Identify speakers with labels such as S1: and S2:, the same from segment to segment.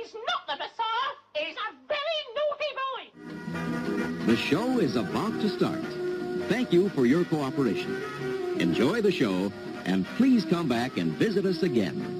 S1: He's not the Messiah. He's a very naughty boy.
S2: The show is about to start. Thank you for your cooperation. Enjoy the show, and please come back and visit us again.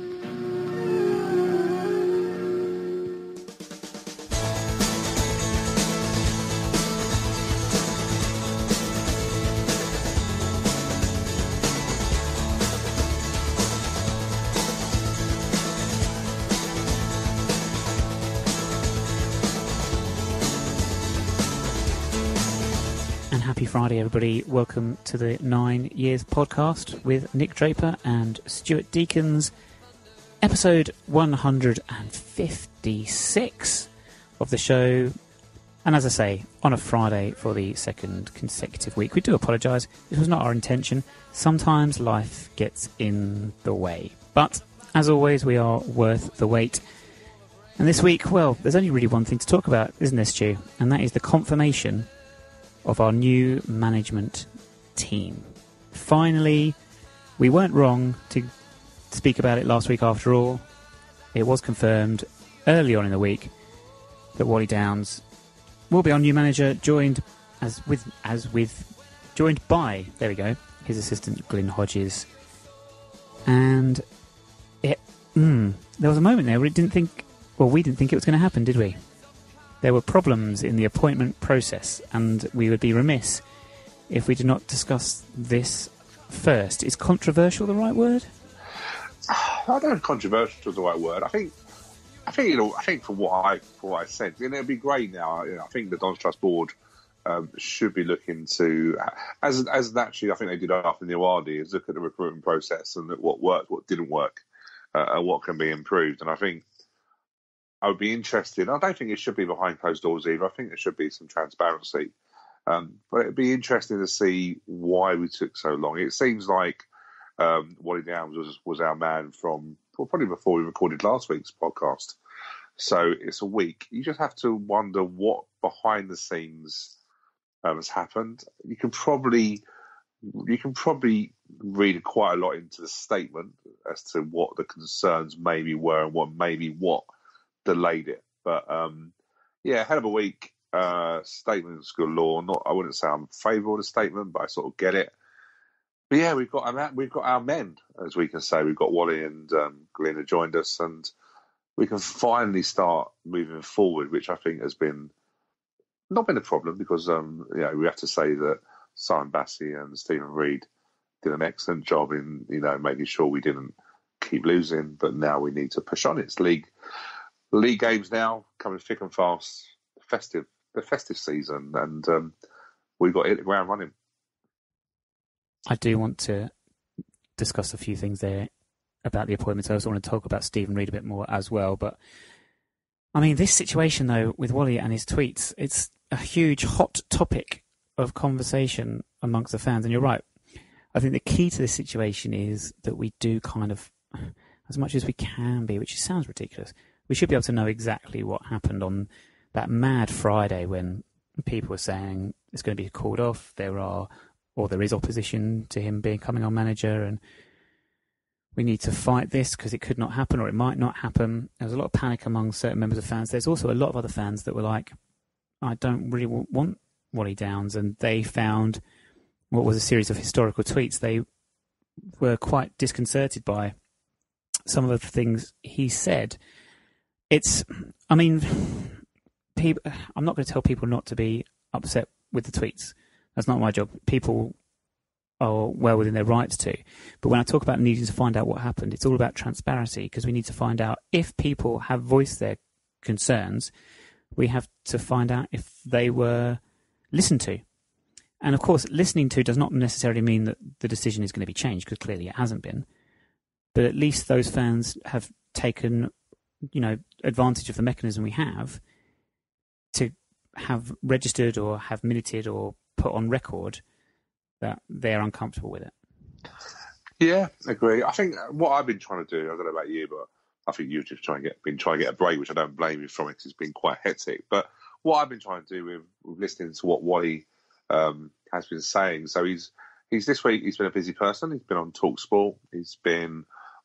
S3: Happy Friday, everybody. Welcome to the 9 Years podcast with Nick Draper and Stuart Deakins, episode 156 of the show. And as I say, on a Friday for the second consecutive week. We do apologise. This was not our intention. Sometimes life gets in the way. But, as always, we are worth the wait. And this week, well, there's only really one thing to talk about, isn't there, Stu? And that is the confirmation of our new management team. Finally, we weren't wrong to speak about it last week after all. It was confirmed early on in the week that Wally Downes will be our new manager, joined by, there we go, his assistant Glyn Hodges. And there was a moment there where we didn't think it was going to happen, did we? There were problems in the appointment process, and we would be remiss if we did not discuss this first. Is controversial the right word?
S4: I don't know if controversial is the right word. I think from what I said, it'd be great now. I think the Dons Trust board should be looking to, as naturally I think they did after the Awadi, is look at the recruitment process and at what worked, what didn't work, and what can be improved. And I think I would be interested. I don't think it should be behind closed doors either. I think there should be some transparency. But it'd be interesting to see why we took so long. It seems like Wally Downes was our man from probably before we recorded last week's podcast. So it's a week. You just have to wonder what behind the scenes has happened. You can probably read quite a lot into the statement as to what the concerns maybe were and what delayed it. But hell of a week. Statements galore. I wouldn't say I'm favourable of the statement, but I sort of get it. But yeah, we've got our men, as we can say. We've got Wally and Glyn have joined us, and we can finally start moving forward, which I think has not been a problem, because we have to say that Simon Bassey and Stephen Reid did an excellent job in making sure we didn't keep losing. But now we need to push on. It's league games now coming thick and fast. The festive season, and we've got to hit the ground running.
S3: I do want to discuss a few things there about the appointments. I also want to talk about Stephen Reid a bit more as well. But I mean, this situation though with Wally and his tweets, it's a huge hot topic of conversation amongst the fans. And you're right. I think the key to this situation is that we do kind of, as much as we can be, which sounds ridiculous, we should be able to know exactly what happened on that mad Friday when people were saying it's going to be called off. There is opposition to him becoming our manager, and we need to fight this because it could not happen or it might not happen. There was a lot of panic among certain members of fans. There's also a lot of other fans that were like, I don't really want Wally Downes, and they found what was a series of historical tweets. They were quite disconcerted by some of the things he said. I'm not going to tell people not to be upset with the tweets. That's not my job. People are well within their rights to. But when I talk about needing to find out what happened, it's all about transparency, because we need to find out if people have voiced their concerns. We have to find out if they were listened to. And of course, listening to does not necessarily mean that the decision is going to be changed, because clearly it hasn't been. But at least those fans have taken, advantage of the mechanism we have to have registered or have minuted or put on record that they're uncomfortable with it.
S4: Yeah, agree. I think what I've been trying to do, I don't know about you, but I think you've just been trying to get a break, which I don't blame you from it, because it's been quite hectic. But what I've been trying to do with listening to what Wally has been saying. So he's this week, he's been a busy person. He's been on TalkSport. He's been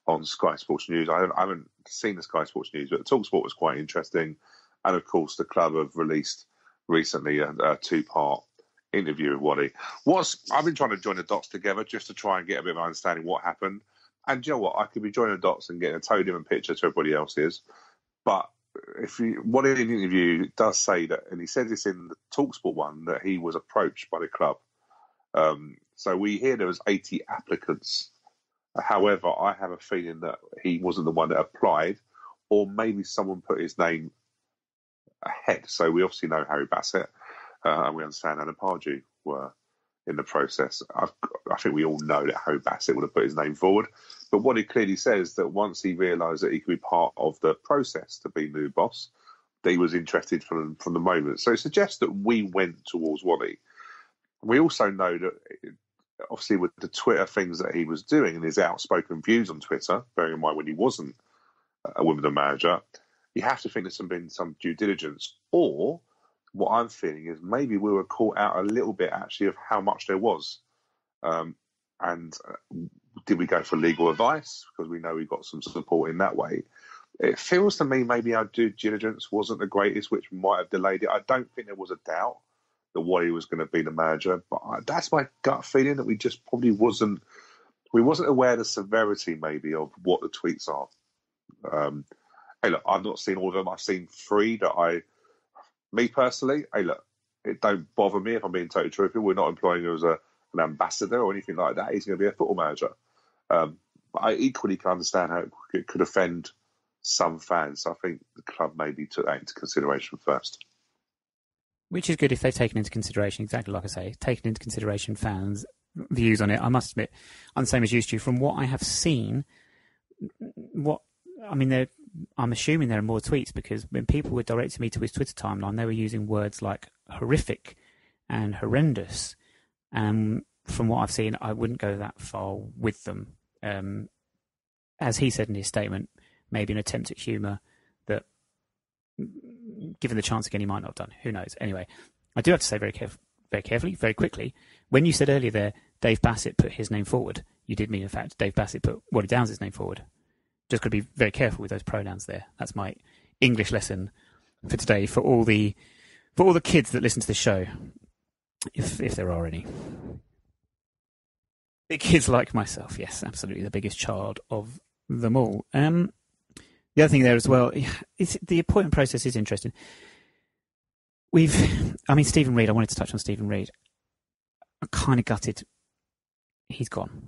S4: on Sky Sports News. I haven't seen the Sky Sports News, but the TalkSport was quite interesting. And of course, the club have released recently a 2-part interview with Wally. I've been trying to join the dots together just to try and get a bit of an understanding what happened. And do you know what? I could be joining the dots and getting a totally different picture to everybody else's. But Wally in the interview does say that, and he says this in the TalkSport one, that he was approached by the club. So we hear there was 80 applicants. However, I have a feeling that he wasn't the one that applied, or maybe someone put his name ahead. So we obviously know Harry Bassett, and we understand Alan Pardew were in the process. I think we all know that Harry Bassett would have put his name forward. But what he clearly says that once he realised that he could be part of the process to be new boss, that he was interested from the moment. So it suggests that we went towards Wally. We also know that, obviously, with the Twitter things that he was doing and his outspoken views on Twitter, bearing in mind when he wasn't a women manager, you have to think there's been some due diligence. Or what I'm feeling is maybe we were caught out a little bit, actually, of how much there was. And did we go for legal advice? Because we know we got some support in that way. It feels to me maybe our due diligence wasn't the greatest, which might have delayed it. I don't think there was a doubt that Wally was going to be the manager, but that's my gut feeling, that we just probably wasn't aware of the severity maybe of what the tweets are. Hey, look, I've not seen all of them. I've seen 3 that me personally, hey, look, it don't bother me if I'm being totally truthful. We're not employing him as an ambassador or anything like that. He's going to be a football manager. But I equally can understand how it could offend some fans. So I think the club maybe took that into consideration first.
S3: Which is good if they've taken into consideration, exactly like I say, taken into consideration fans' views on it. I must admit, I'm the same as used to. From what I have seen, I'm assuming there are more tweets, because when people were directing me to his Twitter timeline, they were using words like horrific and horrendous. From what I've seen, I wouldn't go that far with them. As he said in his statement, maybe an attempt at humour that, given the chance again, he might not have done. Who knows? Anyway, I do have to say very carefully, very quickly, when you said earlier there, Dave Bassett put his name forward, you did mean, in fact, Dave Bassett put Wally Downes' name forward. Just got to be very careful with those pronouns there. That's my English lesson for today for all the kids that listen to the show, if there are any. Big kids like myself, yes, absolutely, the biggest child of them all. The other thing there as well, the appointment process is interesting. Stephen Reid, I wanted to touch on Stephen Reid. I'm kind of gutted he's gone.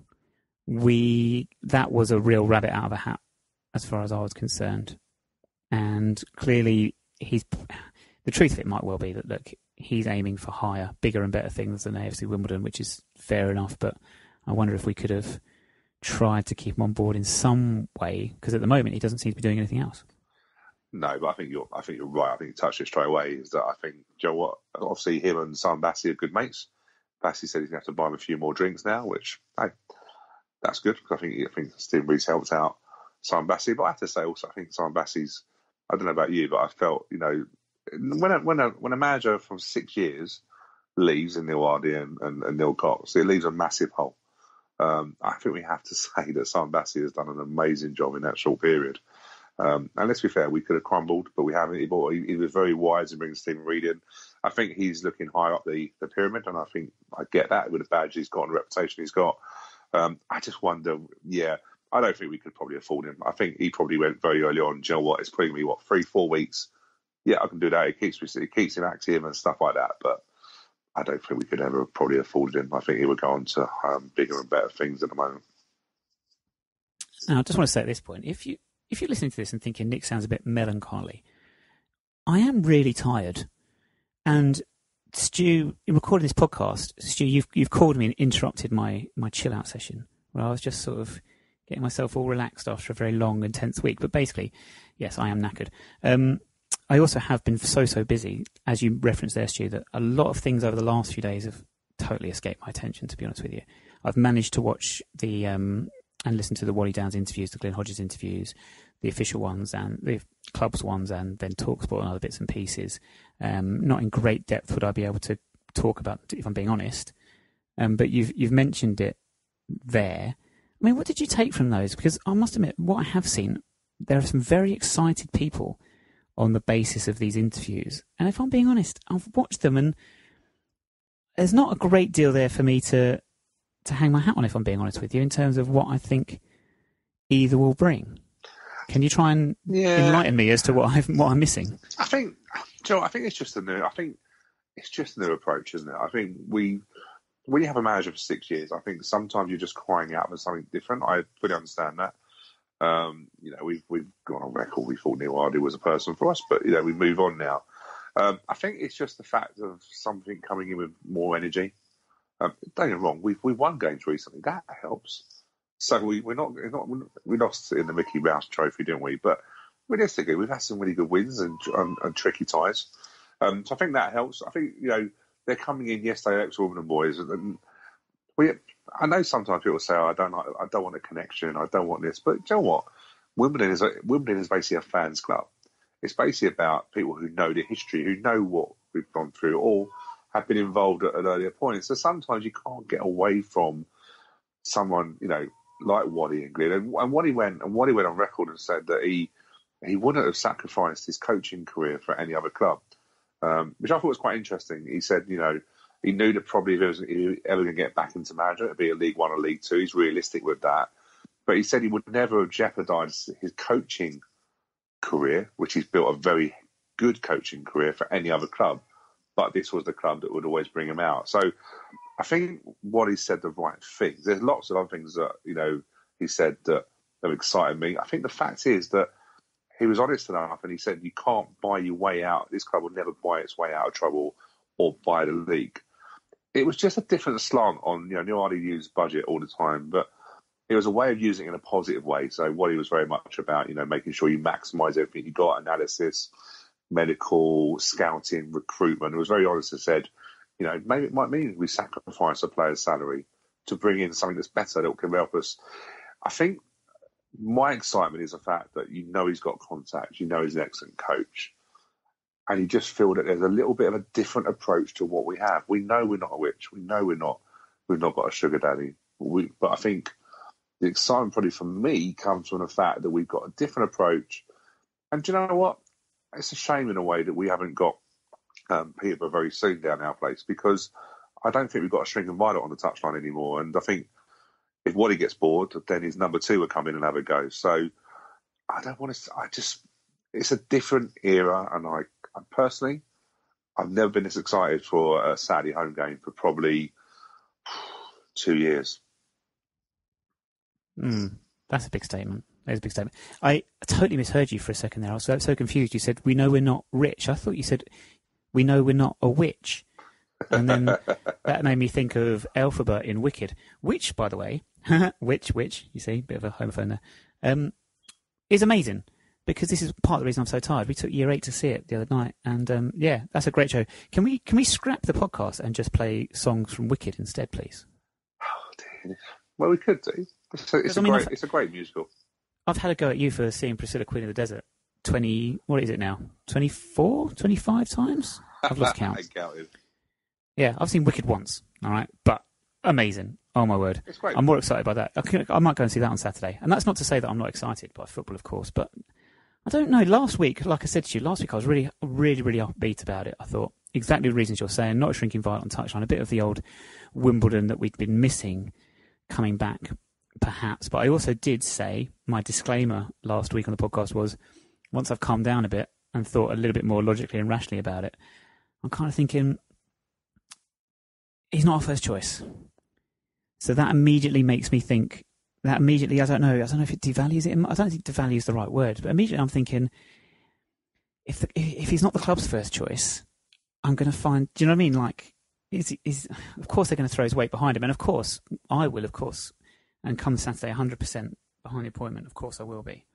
S3: That was a real rabbit out of a hat, as far as I was concerned. And clearly, the truth of it might well be that, look, he's aiming for higher, bigger and better things than AFC Wimbledon, which is fair enough. But I wonder if we could have tried to keep him on board in some way, because at the moment he doesn't seem to be doing anything else.
S4: No, but I think you're right. I think you touched it straight away. Is that I think, do you know what? Obviously, him and Simon Bassey are good mates. Bassey said he's going to have to buy him a few more drinks now, which, hey, that's good, because I think Steve Reed's helped out Simon Bassey. But I have to say also, I think Simon Bassey's, I don't know about you, but I felt, when a manager from 6 years leaves in Neil Hardy and Neil Cox, it leaves a massive hole. I think we have to say that Simon Bassey has done an amazing job in that short period. And let's be fair, we could have crumbled, but we haven't. He was very wise in bringing Stephen Reid in. I think he's looking higher up the pyramid, and I think I get that with the badge he's got and the reputation he's got. I just wonder, I don't think we could probably afford him. I think he probably went very early on, do you know what, it's probably going to be, 3-4 weeks? Yeah, I can do that. It keeps him active and stuff like that, but I don't think we could ever probably afford him. I think he would go on to bigger and better things at the moment.
S3: Now, I just want to say at this point, if you're listening to this and thinking Nick sounds a bit melancholy, I am really tired. And Stu, in recording this podcast, Stu, you've called me and interrupted my chill out session, where I was just sort of getting myself all relaxed after a very long, intense week. But basically, yes, I am knackered. I also have been so busy, as you referenced there, Stu, that a lot of things over the last few days have totally escaped my attention, to be honest with you. I've managed to watch and listen to the Wally Downes interviews, the Glenn Hodges interviews, the official ones and the clubs ones, and then TalkSport and other bits and pieces. Not in great depth would I be able to talk about, if I'm being honest. But you've mentioned it there. I mean, what did you take from those? Because I must admit, what I have seen, there are some very excited people on the basis of these interviews. And if I'm being honest, I've watched them and there's not a great deal there for me to hang my hat on, if I'm being honest with you, in terms of what I think either will bring. Can you try and enlighten me as to what I'm missing?
S4: I think, Joe, I think it's just a new approach, isn't it? I think when you have a manager for 6 years, I think sometimes you're just crying out for something different. I fully understand that. We've gone on record. We thought Neil Hardy was a person for us, but we move on now. I think it's just the fact of something coming in with more energy. Don't get me wrong. We won games recently. That helps. So we lost in the Mickey Mouse Trophy, didn't we? But realistically, we've had some really good wins and tricky ties. So I think that helps. I think they're coming in. Yes, they're ex-Wimbledon boys, and I know sometimes people say, I don't want a connection. I don't want this. But you know what? Wimbledon is basically a fans club. It's basically about people who know the history, who know what we've gone through, or have been involved at an earlier point. So sometimes you can't get away from someone, like Wally and Glyn. And Wally went on record and said that he wouldn't have sacrificed his coaching career for any other club, which I thought was quite interesting. He said, he knew that probably if he was ever going to get back into management, it'd be a League One or League Two. He's realistic with that. But he said he would never have jeopardised his coaching career, which he's built a very good coaching career, for any other club. But this was the club that would always bring him out. So I think what he said the right things. There's lots of other things that, he said that excited me. I think the fact is that he was honest enough and he said you can't buy your way out. This club will never buy its way out of trouble or buy the league. It was just a different slant on, Neil Hardy used budget all the time, but it was a way of using it in a positive way. So what he was very much about, making sure you maximise everything you got, analysis, medical, scouting, recruitment. It was very honest and said, maybe it might mean we sacrifice a player's salary to bring in something that's better that can help us. I think my excitement is the fact that he's got contacts, he's an excellent coach, and you just feel that there's a little bit of a different approach to what we have. We know we're not a witch. We know we've not got a sugar daddy. But I think the excitement probably for me comes from the fact that we've got a different approach. And do you know what? It's a shame in a way that we haven't got Peterborough very soon down our place, because I don't think we've got a string of Violet on the touchline anymore. And I think if Wally gets bored, then his number two will come in and have a go. So I don't want to. It's a different era, and I personally, I've never been this excited for a Saturday home game for probably 2 years.
S3: That's a big statement. That's a big statement. I totally misheard you for a second there. I was so confused. You said, we know we're not rich. I thought you said, we know we're not a witch. And then that made me think of Elphaba in Wicked, which, by the way, which, you see, bit of a homophone there, is amazing, because this is part of the reason I'm so tired. We took Year 8 to see it the other night, and that's a great show. Can we scrap the podcast and just play songs from Wicked instead, please?
S4: Oh, dear. Well, we could do. It's a great musical.
S3: I've had a go at you for seeing Priscilla Queen of the Desert what is it now? 24, 25 times? I've lost count.
S4: I counted.
S3: Yeah, I've seen Wicked once, all right, but amazing. Oh, my word.
S4: It's great.
S3: I'm more excited by that. I might go and see that on Saturday. And that's not to say that I'm not excited by football, of course, but I don't know. Last week, like I said to you, I was really, really, really upbeat about it. I thought exactly the reasons you're saying, not a shrinking violet on touchline, a bit of the old Wimbledon that we'd been missing coming back, perhaps. But I also did say, my disclaimer last week on the podcast was, once I've calmed down a bit and thought a little bit more logically and rationally about it, I'm kind of thinking, he's not our first choice. So that immediately makes me think, I don't know if it devalues it. I don't think devalue is the right word, but immediately I'm thinking, if he's not the club's first choice, I'm going to find, do you know what I mean? Like, of course they're going to throw his weight behind him. And of course, I will, and come Saturday 100% behind the appointment, of course I will be.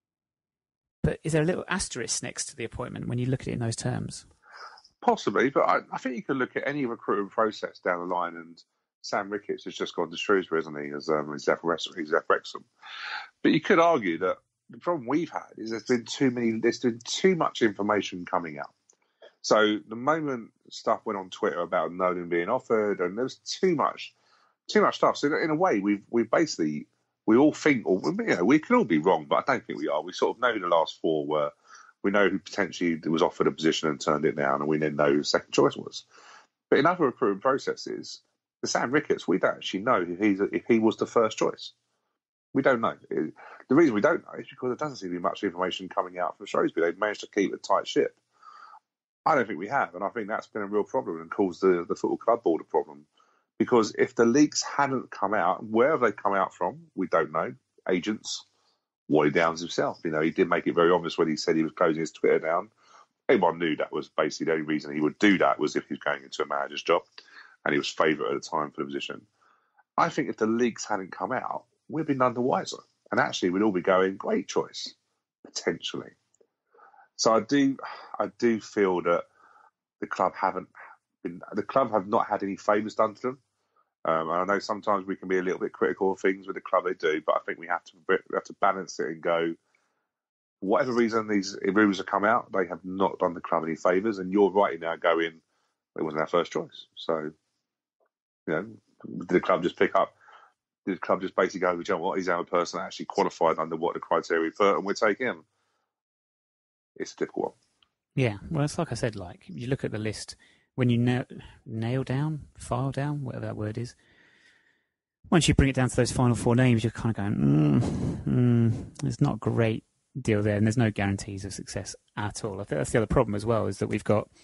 S3: But is there a little asterisk next to the appointment when you look at it in those terms? Possibly,
S4: but I think you can look at any recruitment process down the line, and Sam Ricketts has just gone to Shrewsbury, hasn't he, as Zeph Wrexham. But you could argue that the problem we've had is there's been too much information coming out. So the moment stuff went on Twitter about Nolan being offered, and there was too much stuff. So in a way, we've basically we all think, or we can all be wrong, but I don't think we are. We sort of know who the last four were. We know who potentially was offered a position and turned it down, and we then know who the second choice was. But in other recruitment processes, the Sam Ricketts, we don't actually know if he was the first choice. We don't know. The reason we don't know is because there doesn't seem to be much information coming out from Shrewsbury. They've managed to keep a tight ship. I don't think we have, and I think that's been a real problem and caused the Football Club Board a problem. Because if the leaks hadn't come out, where have they come out from? We don't know. Agents, Wally Downes himself. He did make it very obvious when he said he was closing his Twitter down. Everyone knew that was basically the only reason he would do that was if he was going into a manager's job, and he was favourite at the time for the position. I think if the leaks hadn't come out, we'd be none the wiser. And actually, we'd all be going, great choice, potentially. So I do feel that the club have not had any favours done to them. And I know sometimes we can be a little bit critical of things with the club they do, but I think we have to balance it and go, for whatever reason these rumours have come out, they have not done the club any favours. And you're right now going, it wasn't our first choice. So, did the club just pick up? Did the club just basically go, you know what, he's our person that actually qualified under what the criteria we put, and we'll take him? It's a difficult one.
S3: Yeah, well, it's like I said, like, you look at the list, when you file down, whatever that word is, once you bring it down to those final four names, you're kind of going, there's not a great deal there, and there's no guarantees of success at all. I think that's the other problem as well, is that we've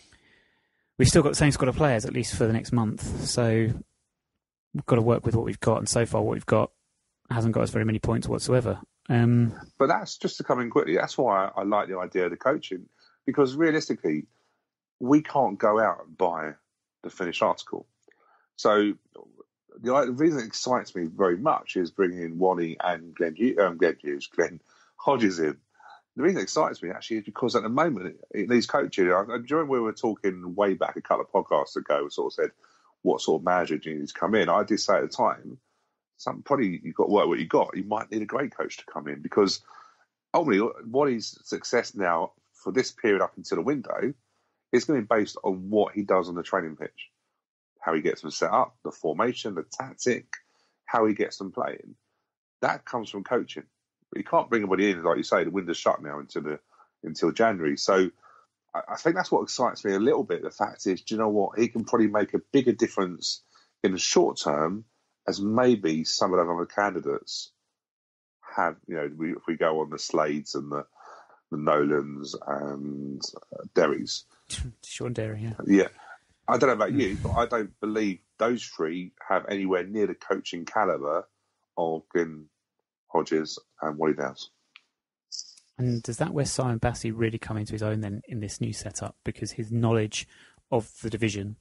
S3: still got the same squad of players, at least for the next month, so we've got to work with what we've got, and so far what we've got hasn't got us very many points whatsoever.
S4: But that's just to come in quickly. That's why I like the idea of the coaching, because realistically, we can't go out and buy the finished article. So the reason it excites me very much is bringing in Wally and Glenn Hodges in. The reason it excites me actually is because at the moment it needs coaching. During we were talking way back a couple of podcasts ago, we sort of said, what sort of manager do you need to come in? I did say at the time, probably you've got to work what you got. You might need a great coach to come in, because ultimately Wally's success now for this period up until the window is going to be based on what he does on the training pitch, how he gets them set up, the formation, the tactic, how he gets them playing. That comes from coaching. You can't bring anybody in, like you say, the window's shut now until January. So I think that's what excites me a little bit. The fact is, do you know what? He can probably make a bigger difference in the short term as maybe some of those other candidates have. If we go on the Slades and the Nolans and Derrys.
S3: Sean Derry, yeah.
S4: Yeah. I don't know about you, but I don't believe those three have anywhere near the coaching calibre of Glenn Hodges and Wally Downes.
S3: And does that where Simon Bassey really come into his own then in this new setup? Because his knowledge of the division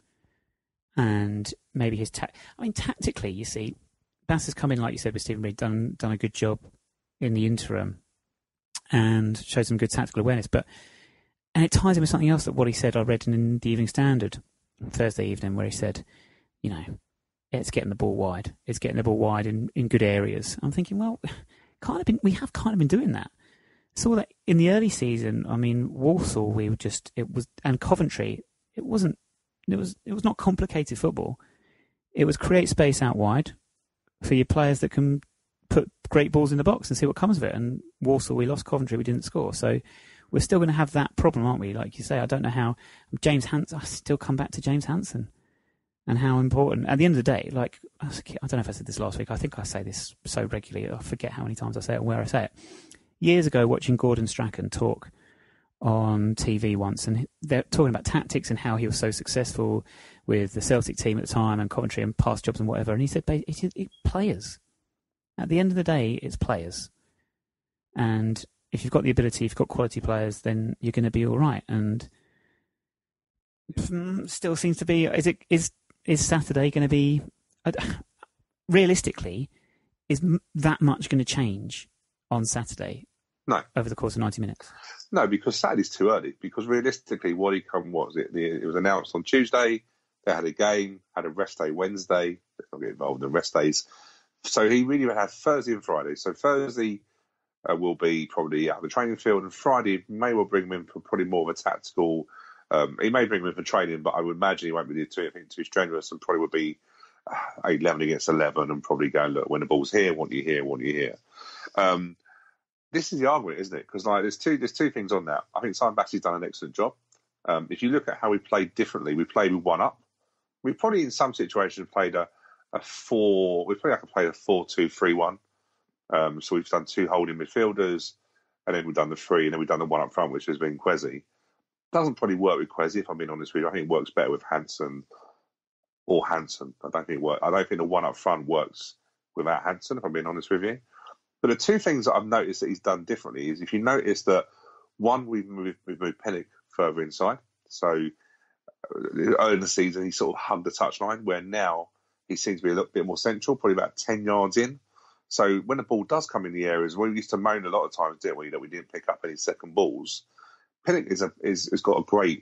S3: and maybe his tactically, you see, Bass has come in, like you said, with Stephen Reid, done a good job in the interim and showed some good tactical awareness. And it ties in with something else that Wally said I read in the Evening Standard on Thursday evening, where he said, it's getting the ball wide. It's getting the ball wide in good areas. I'm thinking, well, we have kind of been doing that. Saw that in the early season. I mean, Walsall, and Coventry. It was not complicated football. It was create space out wide for your players that can put great balls in the box and see what comes of it. And Walsall, we lost. Coventry, we didn't score. So we're still going to have that problem, aren't we? Like you say, I don't know how James Hansen. I still come back to James Hansen and how important. At the end of the day, like I don't know if I said this last week. I think I say this so regularly. I forget how many times I say it and where I say it. Years ago, watching Gordon Strachan talk on TV once, and they're talking about tactics and how he was so successful with the Celtic team at the time and Coventry and past jobs and whatever. And he said, it's players. At the end of the day, it's players. And if you've got the ability, if you've got quality players, then you're going to be all right. And still seems to be, is Saturday going to be, realistically, is that much going to change on Saturday?
S4: No.
S3: Over the course of 90 minutes?
S4: No, because Saturday's too early. Because realistically, what was it? It was announced on Tuesday. They had a game, had a rest day Wednesday. Let's not get involved in rest days. So he really had Thursday and Friday. So Thursday will be probably out of the training field, and Friday may well bring him in for probably more of a tactical. He may bring him in for training, but I would imagine he won't be too strenuous, and probably would be 11 against 11 and probably going, look, when the ball's here, want you here, want you here. This is the argument, isn't it? Because like there's two things on that. I think Simon Bassey's done an excellent job. If you look at how we played differently, we played with one up. We probably in some situations played a 4. We probably played a 4-2-3-1. So we've done 2 holding midfielders, and then we've done the 3, and then we've done the 1 up front, which has been Kwesi. Doesn't probably work with Kwesi, if I'm being honest with you. I think it works better with Hansen or Hansen. I don't think the 1 up front works without Hansen, if I'm being honest with you. But the 2 things that I've noticed that he's done differently is if you notice that, one, we've moved Pinnock further inside. So early in the season, he sort of hugged the touchline, where now he seems to be a little bit more central, probably about 10 yards in. So when the ball does come in the areas, we used to moan a lot of times, didn't we, that we didn't pick up any second balls. Pinnock has got a great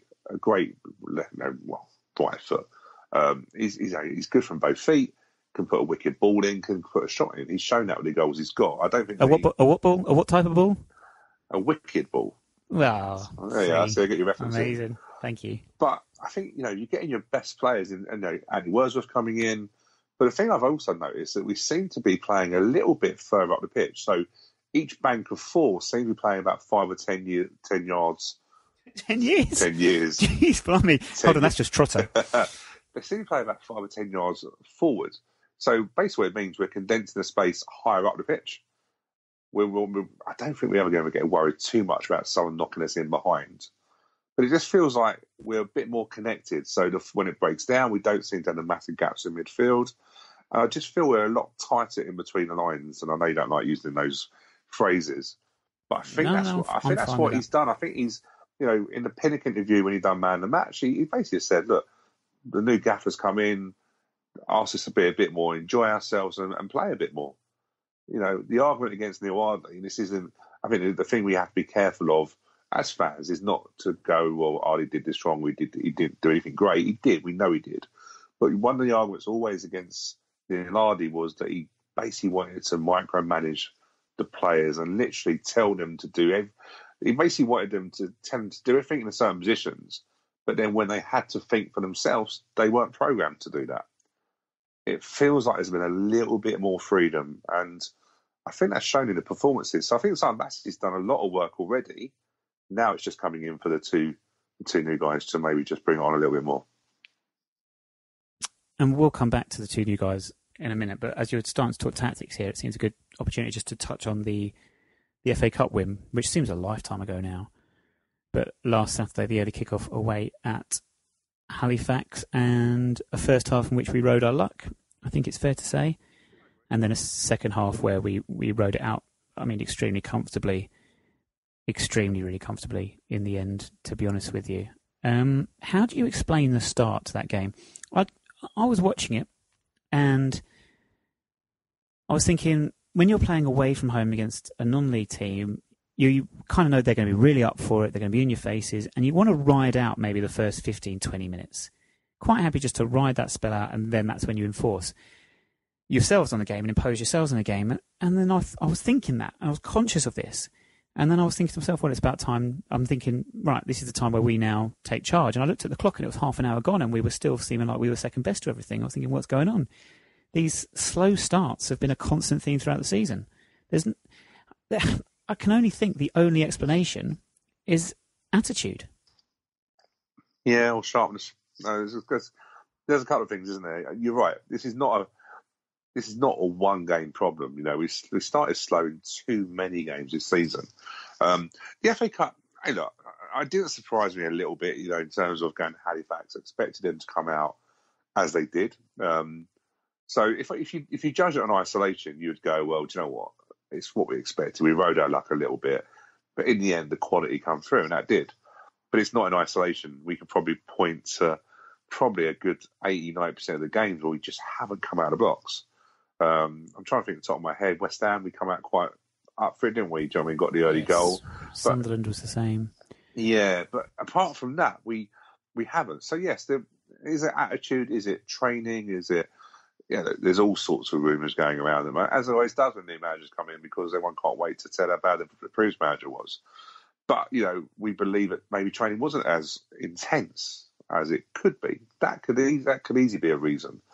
S4: right foot. He's good from both feet. Can put a wicked ball in. Can put a shot in. He's shown that with the goals he's got. I don't think
S3: a what ball? A what type of ball?
S4: A wicked ball.
S3: Wow.
S4: Yeah, so I get your reference.
S3: Amazing. Thank you.
S4: But I think you're getting your best players in. Andy Wordsworth coming in. But the thing I've also noticed that we seem to be playing a little bit further up the pitch. So each bank of 4 seem to be playing about 5 or 10 yards.
S3: 10 years?
S4: 10 years.
S3: Jeez, blimey. Hold on, that's just Trotter.
S4: They seem to play about 5 or 10 yards forward. So basically it means we're condensing the space higher up the pitch. I don't think we're ever going to get worried too much about someone knocking us in behind. But it just feels like we're a bit more connected. So when it breaks down, we don't seem to have the massive gaps in midfield. I just feel we're a lot tighter in between the lines. And I know you don't like using those phrases, but I think that's what he's done. I think he's, in the Pinnock interview when he done Man of the Match, he basically said, look, the new gaffer's come in, asked us to be a bit more, enjoy ourselves and play a bit more. The argument against Neil Ardley, this isn't, I think the thing we have to be careful of as fans is not to go, well, Ardley did this wrong, he didn't do anything great. He did, we know he did. But one of the arguments always against Neil Ardley was that he basically wanted to micromanage the players and literally tell them to do he basically wanted them to tell them to do everything in certain positions, but then when they had to think for themselves, they weren't programmed to do that. It feels like there's been a little bit more freedom, and I think that's shown in the performances. So I think Simon Bassey's done a lot of work already. Now it's just coming in for the two new guys to maybe just bring it on a little bit more.
S3: And we'll come back to the 2 new guys in a minute, but as you're starting to talk tactics here, it seems a good opportunity just to touch on the FA Cup win, which seems a lifetime ago now. But last Saturday, the early kickoff away at Halifax, and a first half in which we rode our luck, I think it's fair to say, and then a second half where we rode it out, extremely really comfortably in the end, to be honest with you. How do you explain the start to that game? I was watching it, and I was thinking, when you're playing away from home against a non-league team, you kind of know they're going to be really up for it, they're going to be in your faces, and you want to ride out maybe the first 15, 20 minutes. Quite happy just to ride that spell out, and then that's when you enforce yourselves on the game and impose yourselves on the game. And then I was thinking that, I was conscious of this, and then I was thinking to myself, well, it's about time. I'm thinking, right, this is the time where we now take charge. And I looked at the clock, and it was half an hour gone, and we were still seeming like we were second best to everything. I was thinking, what's going on? These slow starts have been a constant theme throughout the season. I can only think the only explanation is attitude.
S4: Yeah, or sharpness. No, there's a couple of things, isn't there? You're right. This is not a one game problem. We started slow in too many games this season. The FA Cup. Hey, look, it didn't surprise me a little bit. In terms of going to Halifax, I expected them to come out as they did. So if you judge it on isolation, you'd go, well, do you know what? It's what we expected. We rode our luck a little bit, but in the end, the quality come through, and that did. But it's not in isolation. We could probably point to probably a good 80-90% of the games where we just haven't come out of the blocks. I'm trying to think at the top of my head. West Ham, we come out quite up for it, didn't we? We got the early goal.
S3: Sunderland was the same.
S4: Yeah, but apart from that, we haven't. So yes, is it attitude? Is it training? Is it? There's all sorts of rumours going around them, as always does when new managers come in, because everyone can't wait to tell how bad the previous manager was. But, we believe that maybe training wasn't as intense as it could be. That could easily be a reason.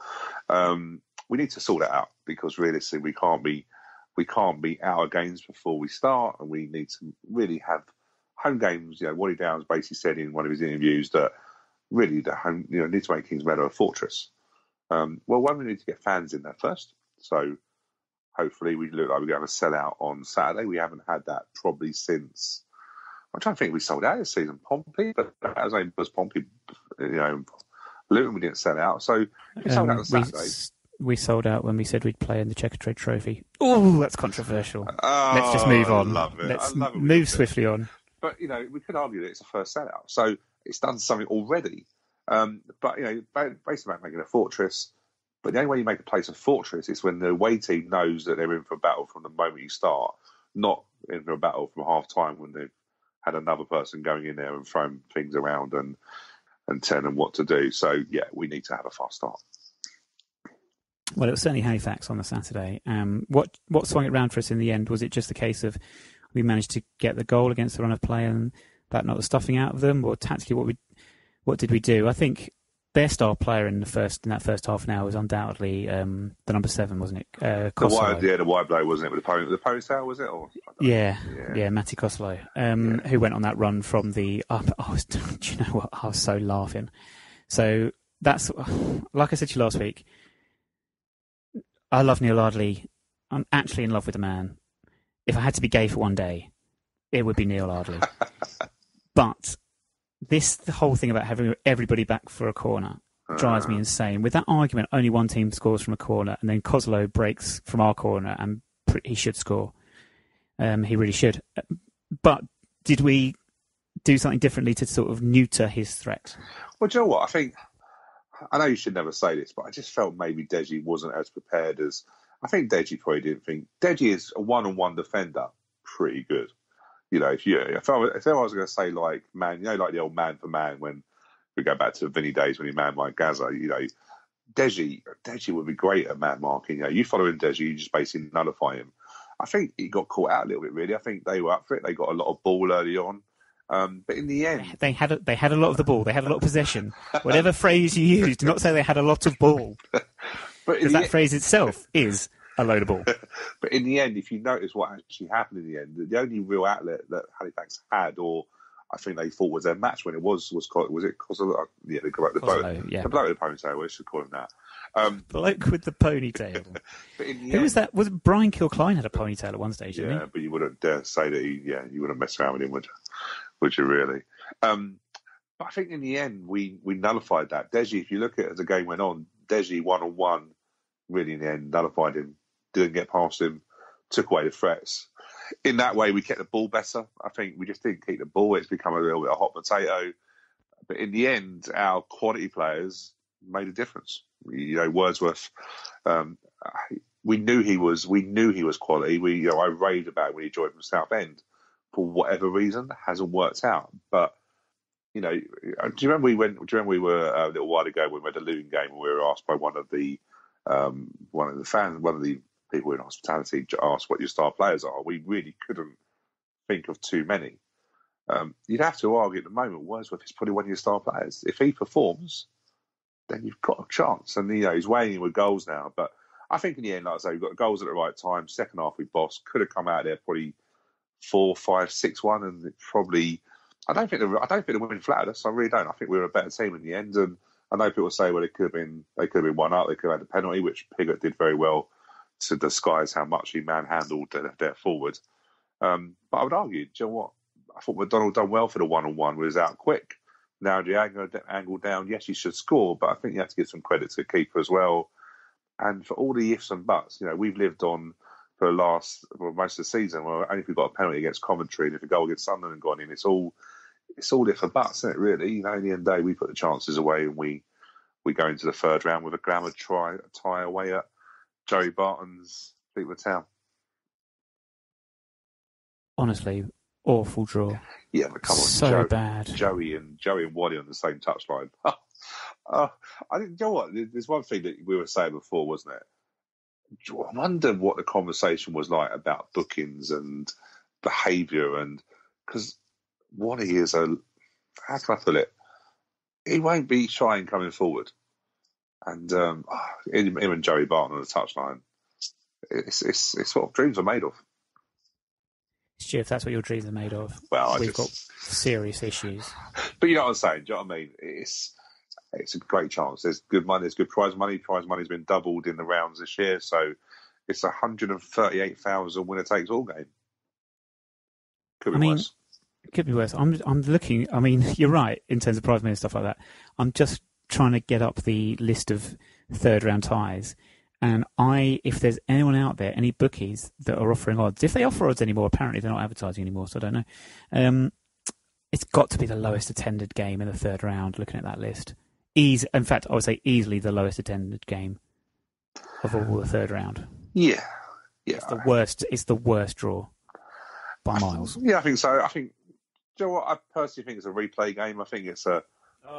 S4: We need to sort that out because realistically we can't be out of games before we start, and we need to really have home games. Wally Downes basically said in one of his interviews that really the home need to make Kings Meadow a fortress. One, we need to get fans in there first. So hopefully we look like we're going to sell out on Saturday. We haven't had that probably since. I'm trying to think. We sold out this season, Pompey, but that was Pompey. Luton we didn't sell out, so we sold out on Saturday.
S3: We sold out when we said we'd play in the Checkatrade Trophy. Oh, that's controversial. Let's just move on. Let's move swiftly on.
S4: But, we could argue that it's a first sellout. So it's done something already. But, basically about making a fortress. But the only way you make a place a fortress is when the away team knows that they're in for a battle from the moment you start, not in for a battle from half-time when they've had another person going in there and throwing things around and telling them what to do. So, yeah, we need to have a fast start.
S3: Well, it was certainly Halifax on the Saturday. What swung it round for us in the end? Was it just a case of we managed to get the goal against the run of play and that not the stuffing out of them, or tactically what did we do? I think their star player in that first half an hour was undoubtedly the number 7, wasn't it?
S4: The white bloke, wasn't it? With the ponytail, was it? Or
S3: yeah, Matty Costello, who went on that run from the up. Do you know what? I was so laughing. So that's like I said to you last week. I love Neil Ardley. I'm actually in love with the man. If I had to be gay for one day, it would be Neil Ardley. But the whole thing about having everybody back for a corner drives me insane. With that argument, only one team scores from a corner, and then Kozlo breaks from our corner, and he should score. He really should. But did we do something differently to sort of neuter his threat?
S4: Well, do you know what? I know you should never say this, but I just felt maybe Deji wasn't as prepared as... I think Deji probably didn't think... Deji is a one-on-one defender, pretty good. If I was going to say, like, man, like the old man for man, when we go back to Vinny days when he man Mike Gaza, Deji would be great at man marking. You follow in Deji, you just basically nullify him. I think he got caught out a little bit, really. I think they were up for it. They got a lot of ball early on. But in the end...
S3: They had a lot of the ball. They had a lot of possession. Whatever phrase you use, do not say they had a lot of ball. Because that phrase itself is a load of ball.
S4: But in the end, if you notice what actually happened in the end, the only real outlet that Halifax had, or I think they thought was their match when it was it Kozlo? Yeah, the bloke with the ponytail, we should call him that.
S3: Bloke with the ponytail.
S4: But in the
S3: Who was that? Was it Brian Kilcline had a ponytail at one stage, didn't he?
S4: Yeah, but you wouldn't dare say that you wouldn't mess around with him, would you really? But I think in the end, we nullified that. Deji, if you look at it as the game went on, Deji one-on-one, really in the end, nullified him, didn't get past him, took away the threats. In that way, we kept the ball better. I think we just didn't keep the ball. It's become a little bit of hot potato. But in the end, our quality players made a difference. Wordsworth, we knew he was quality. I raved about it when he joined from Southend. For whatever reason, hasn't worked out. But do you remember we were a little while ago when we had the Luton game and we were asked by one of the people in hospitality asked what your star players are? We really couldn't think of too many. You'd have to argue at the moment Wordsworth is probably one of your star players. If he performs, then you've got a chance. And he's weighing in with goals now. But I think in the end, like I say, we've got goals at the right time. Second half we bossed. Could have come out there probably 4-5-6-1, and it probably. I don't think the women flattered us. I really don't. I think we were a better team in the end. And I know people say, well, they could have been 1-up. They could have had the penalty, which Pigott did very well to disguise how much he manhandled their forward. But I would argue, do you know what? I thought McDonald done well for the one-on-one. Was out quick. Now the angle down. Yes, he should score, but I think you have to give some credit to the keeper as well. And for all the ifs and buts, we've lived on for most of the season. Well, only if we got a penalty against Coventry, and if a goal against Sunderland gone in, it's all if and buts, isn't it? Really, in the end of the day, we put the chances away, and we go into the third round with a glamour tie away at Joey Barton's Fleetwood Town. Honestly,
S3: Awful draw.
S4: Yeah, but come on,
S3: so bad.
S4: Joey and Wally on the same touchline. I think, you know what? There's one thing that we were saying before, wasn't it? I wonder what the conversation was like about bookings and behaviour, and because Wally is how can I put it? He won't be shy in coming forward. And him and Joey Barton on the touchline, it's what dreams are made of.
S3: Stu, if that's what your dreams are made of,
S4: Well,
S3: we've got serious issues.
S4: But you know what I'm saying? Do you know what I mean? It's a great chance. There's good money. There's good prize money. Prize money's been doubled in the rounds this year, so it's 138,000 winner takes all game. Could be worse.
S3: It could be worse. I'm looking. I mean, you're right in terms of prize money and stuff like that. I'm just trying to get up the list of third round ties. And if there's anyone out there, any bookies that are offering odds, if they offer odds anymore, apparently they're not advertising anymore, so I don't know. It's got to be the lowest attended game in the third round, looking at that list. In fact, I would say easily the lowest attended game of all the third round.
S4: Yeah.
S3: It's the worst draw by miles.
S4: Yeah, I think so. I think, do you know what? I personally think it's a replay game. I think it's a...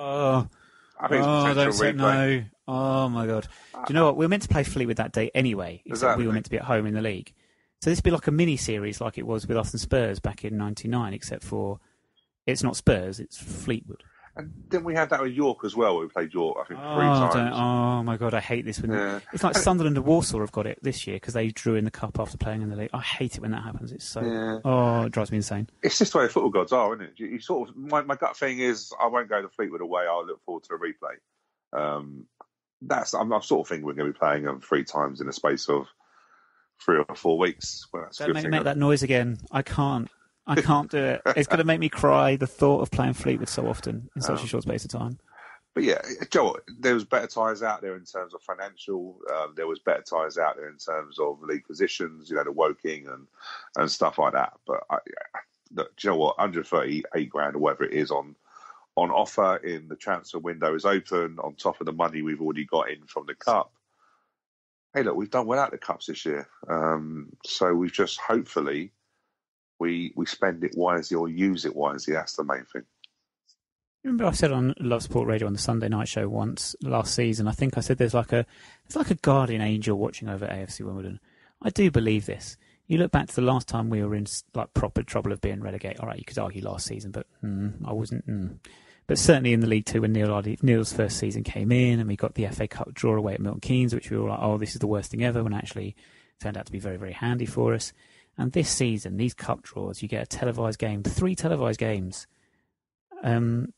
S4: I think it's a potential replay.
S3: No. Oh, my God. Do you know what? We were meant to play Fleetwood that day anyway, except
S4: exactly.
S3: we were meant to be at home in the league. So this would be like a mini-series like it was with us and Spurs back in 99, except for it's not Spurs, it's Fleetwood.
S4: And didn't we have that with York as well? We played York, I think, 3 times.
S3: Oh, my God, I hate this. It's like Sunderland and Walsall have got it this year because they drew in the cup after playing in the league. I hate it when that happens. It's so... Yeah. Oh, it drives me insane.
S4: It's just the way football gods are, isn't it? You sort of... My gut thing is I won't go the Fleetwood away. I'll look forward to a replay. I'm sort of thinking we're going to be playing them 3 times in the space of 3 or 4 weeks. Well, that's
S3: Don't make that noise again. I can't do it. It's going to make me cry, the thought of playing Fleetwood so often in such a short space of time. But
S4: yeah, Joe, there was better ties out there in terms of financial. There was better ties out there in terms of league positions, the Woking and stuff like that. But look, do you know what? 138 grand or whatever it is on offer in the transfer window is open on top of the money we've already got in from the cup. Hey, look, we've done well out the cups this year. So we've just hopefully we spend it wisely or use it wisely. That's the main thing.
S3: Remember I said on Love Sport Radio on the Sunday night show once last season, I think I said there's like a guardian angel watching over AFC Wimbledon. I do believe this. You look back to the last time we were in like proper trouble of being relegated. All right, you could argue last season, but I wasn't. But certainly in the League Two when Neil's first season came in and we got the FA Cup draw away at Milton Keynes, which we were like, oh, this is the worst thing ever, when actually it turned out to be very, very handy for us. And this season, these cup draws, you get a televised game, 3 televised games. I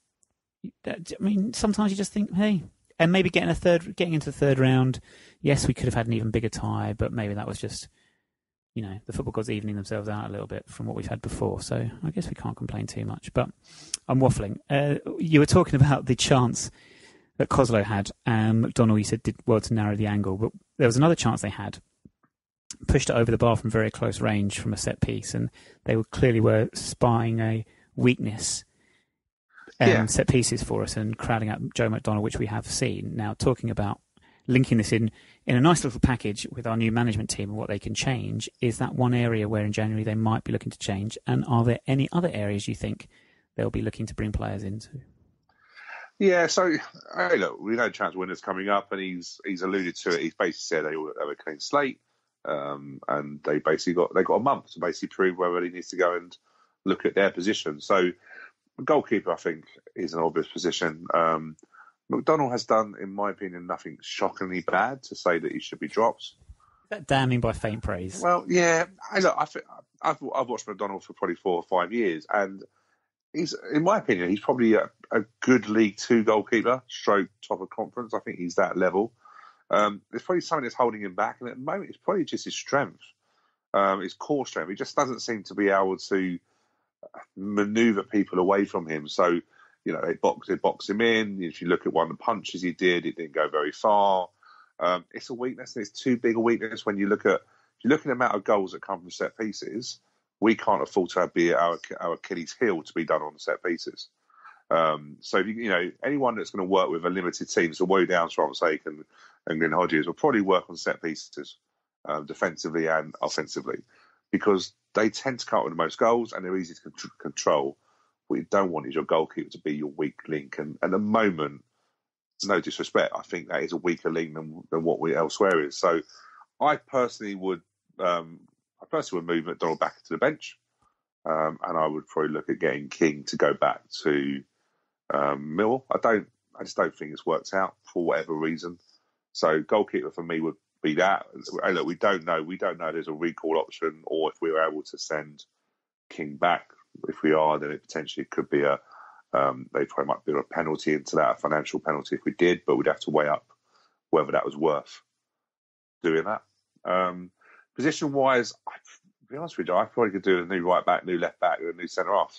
S3: mean, sometimes you just think, hey, and maybe getting into the third round. Yes, we could have had an even bigger tie, but maybe that was just, the football gods evening themselves out a little bit from what we've had before. So I guess we can't complain too much. But I'm waffling. You were talking about the chance that Coslow had, and McDonnell, you said, did well to narrow the angle, but there was another chance they had. Pushed it over the bar from very close range from a set piece, and they clearly were spying a weakness set pieces for us and crowding out Joe McDonnell, which we have seen. Now, talking about linking this in a nice little package with our new management team and what they can change, is that one area where in January they might be looking to change? And are there any other areas you think they'll be looking to bring players into?
S4: Yeah, so hey, look, we know Chance Winner's coming up, and he's alluded to it. He's basically said they will have a clean slate. And they got a month to basically prove whether he needs to go and look at their position. So goalkeeper, I think, is an obvious position. McDonnell has done, in my opinion, nothing shockingly bad to say that he should be dropped. Is
S3: that damning by faint praise?
S4: Well, yeah. I've watched McDonnell for probably 4 or 5 years, and he's, in my opinion, he's probably a good League Two goalkeeper, stroke top of conference. I think he's that level. There's probably something that's holding him back, and at the moment it's probably just his strength, his core strength. He just doesn't seem to be able to manoeuvre people away from him. So, they box him in. If you look at one of the punches he did, it didn't go very far. It's a weakness, and it's too big a weakness when you look at the amount of goals that come from set pieces. We can't afford to be our Achilles heel to be done on set pieces. So if anyone that's going to work with a limited team, so Wally Downes for argument's sake and Glenn Hodges, will probably work on set pieces, defensively and offensively, because they tend to cut with the most goals and they're easy to control. What you don't want is your goalkeeper to be your weak link, and at the moment, no disrespect, I think that is a weaker link than what we elsewhere is. So I personally would move McDonnell back to the bench, and I would probably look at getting King to go back to Mill. I just don't think it's worked out for whatever reason. So goalkeeper for me would be that. Hey, look, we don't know. We don't know there's a recall option or if we were able to send King back. If we are, then it potentially could be they probably might be a penalty into that, a financial penalty if we did, but we'd have to weigh up whether that was worth doing that. Position-wise, to be honest with you, I probably could do a new right back, new left back, and a new centre half.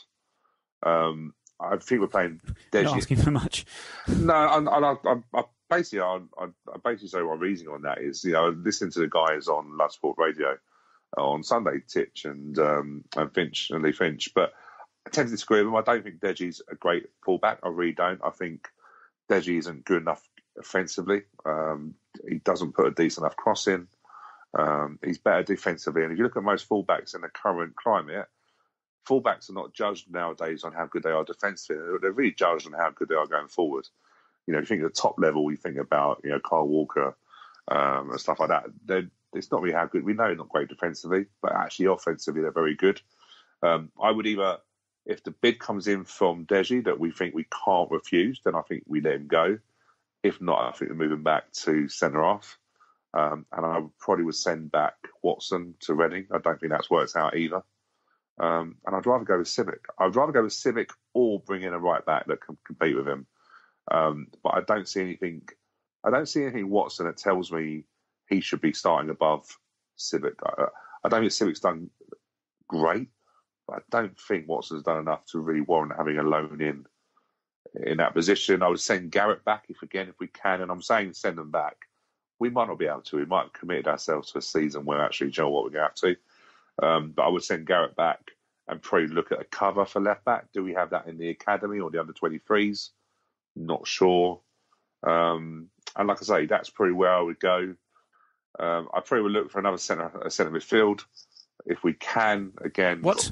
S4: I think we're playing Deji.
S3: Not asking for much.
S4: No, I basically say my reasoning on that is, listening to the guys on Love Sport Radio on Sunday, Titch and Finch and Lee Finch, but I tend to disagree with them. I don't think Deji's a great fullback. I really don't. I think Deji isn't good enough offensively. He doesn't put a decent enough cross in. He's better defensively. And if you look at most fullbacks in the current climate, fullbacks are not judged nowadays on how good they are defensively. They're really judged on how good they are going forward. You think at the top level, you think about, Kyle Walker and stuff like that. It's not really how good. We know they're not great defensively, but actually offensively, they're very good. I would either, if the bid comes in from Deji that we think we can't refuse, then I think we let him go. If not, I think we move him back to centre half. And I probably would send back Watson to Reading. I don't think that's worked out either. And I'd rather go with Civic. I'd rather go with Civic or bring in a right back that can compete with him. But I don't see anything. I don't see anything Watson that tells me he should be starting above Civic. I don't think Civic's done great, but I don't think Watson's done enough to really warrant having a loan in that position. I would send Garrett back if we can, and I'm saying send them back. We might not be able to. We might have committed ourselves to a season where actually, do you know what, we're going to have to. But I would send Garrett back and probably look at a cover for left back. Do we have that in the academy or the under 23s? Not sure. And like I say, that's probably where I would go. I probably would look for another centre midfield if we can. Again,
S3: What?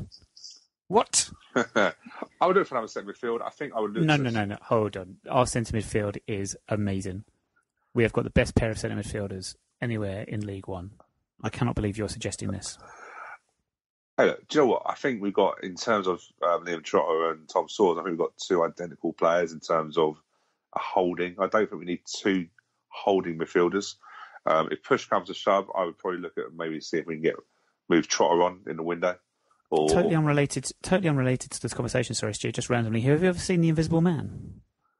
S4: I would look for another centre midfield. I think I would look.
S3: No. Hold on. Our centre midfield is amazing. We have got the best pair of centre midfielders anywhere in League One. I cannot believe you're suggesting this.
S4: Hey, look, do you know what? I think we've got, in terms of Liam Trotter and Tom Sawers, I think we've got two identical players in terms of a holding. I don't think we need two holding midfielders. If push comes to shove, I would probably look at maybe see if we can move Trotter on in the window. Or... Totally
S3: unrelated to this conversation, sorry, Stu, just randomly. Have you ever seen The Invisible Man?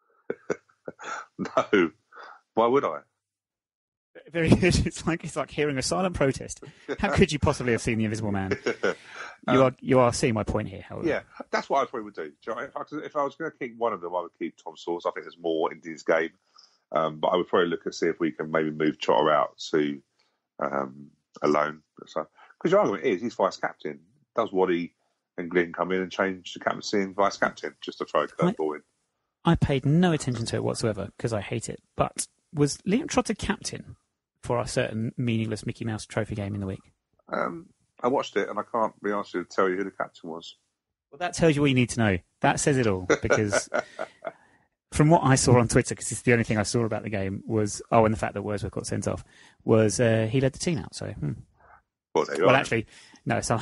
S4: No. Why would I?
S3: Very good. It's like hearing a silent protest. How could you possibly have seen The Invisible Man? You are seeing my point here, however.
S4: Yeah, that's what I probably would do. If I was going to keep one of them, I would keep Tom Sawers. I think there's more in this game. But I would probably look and see if we can maybe move Trotter out to a loan. Because your argument is he's vice captain. Does Wally and Glyn come in and change the captaincy and vice captain just to throw a curveball in?
S3: I paid no attention to it whatsoever because I hate it. But was Liam Trotter captain for our certain meaningless Mickey Mouse Trophy game in the week?
S4: I watched it and I can't be honest to tell you who the captain was.
S3: Well, that tells you what you need to know. That says it all because from what I saw on Twitter, because it's the only thing I saw about the game, was, and the fact that Wordsworth got sent off, was he led the team out. So,
S4: Well,
S3: actually, no, so,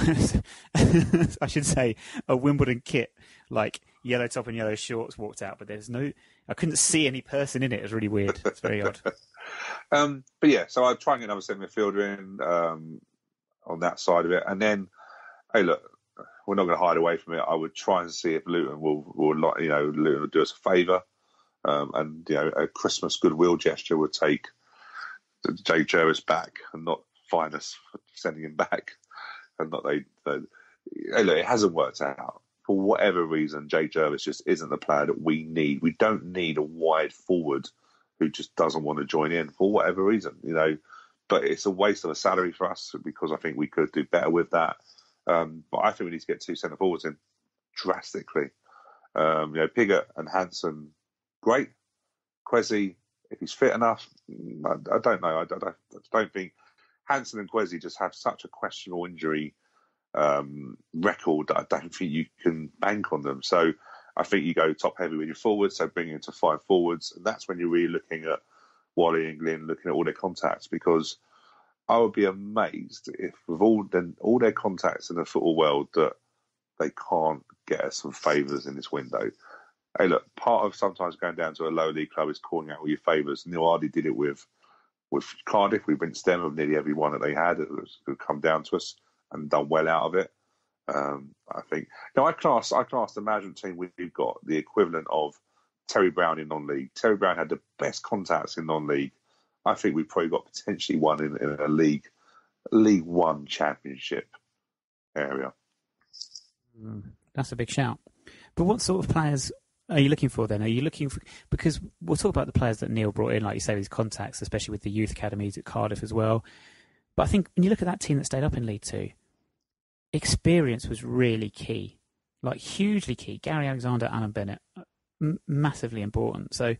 S3: I should say a Wimbledon kit, like yellow top and yellow shorts, walked out, but I couldn't see any person in it. It was really weird. It's very odd.
S4: But yeah, so I'd try and get another centre midfielder in on that side of it. And then, hey, look, we're not going to hide away from it. I would try and see if Luton Luton will do us a favour. And, a Christmas goodwill gesture would take Jay Jervis back and not fine us for sending him back. And not hey, look, it hasn't worked out. For whatever reason, Jay Jervis just isn't the player that we need. We don't need a wide forward who just doesn't want to join in for whatever reason, But it's a waste of a salary for us because I think we could do better with that. But I think we need to get two centre forwards in drastically. Piggott and Hansen, great. Kwesi, if he's fit enough, I don't know. I don't think Hansen and Kwesi just have such a questionable injury record that I don't think you can bank on them. So I think you go top heavy with your forwards, so bring it to 5 forwards, and that's when you're really looking at Wally and Glyn, looking at all their contacts, because I would be amazed if with all their contacts in the football world that they can't get us some favours in this window. Hey, look, part of sometimes going down to a lower league club is calling out all your favours. Neil Hardy did it with with Cardiff, we rinsed them of nearly every one that they had. It was come down to us and done well out of it. I think. Now, I class the management team we've got the equivalent of Terry Brown in non-league. Terry Brown had the best contacts in non-league. I think we've probably got potentially one in a League One championship area.
S3: That's a big shout. But what sort of players are you looking for then? Are you looking for, because we'll talk about the players that Neil brought in, like you say, these contacts, especially with the youth academies at Cardiff as well. But I think when you look at that team that stayed up in League Two, experience was really key, like hugely key. Gary Alexander, Alan Bennett, massively important. So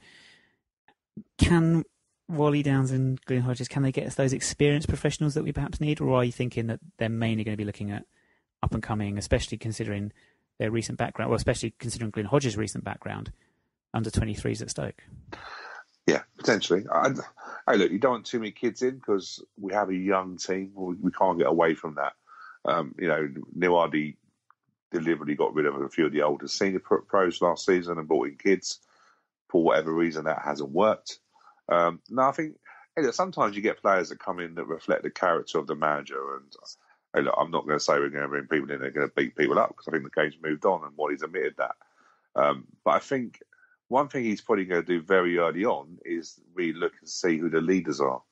S3: can Wally Downes and Glyn Hodges, can they get us those experienced professionals that we perhaps need? Or are you thinking that they're mainly going to be looking at up and coming, especially considering their recent background, well, especially considering Glyn Hodges' recent background, under 23s at Stoke?
S4: Yeah, potentially. Hey, look, you don't want too many kids in because we have a young team. We can't get away from that. Neil Hardy deliberately got rid of a few of the older senior pros last season and brought in kids. For whatever reason, that hasn't worked. No, I think sometimes you get players that come in that reflect the character of the manager. And I'm not going to say we're going to bring people in that are going to beat people up because I think the game's moved on and Wally's admitted that. But I think one thing he's probably going to do very early on is really look and see who the leaders are.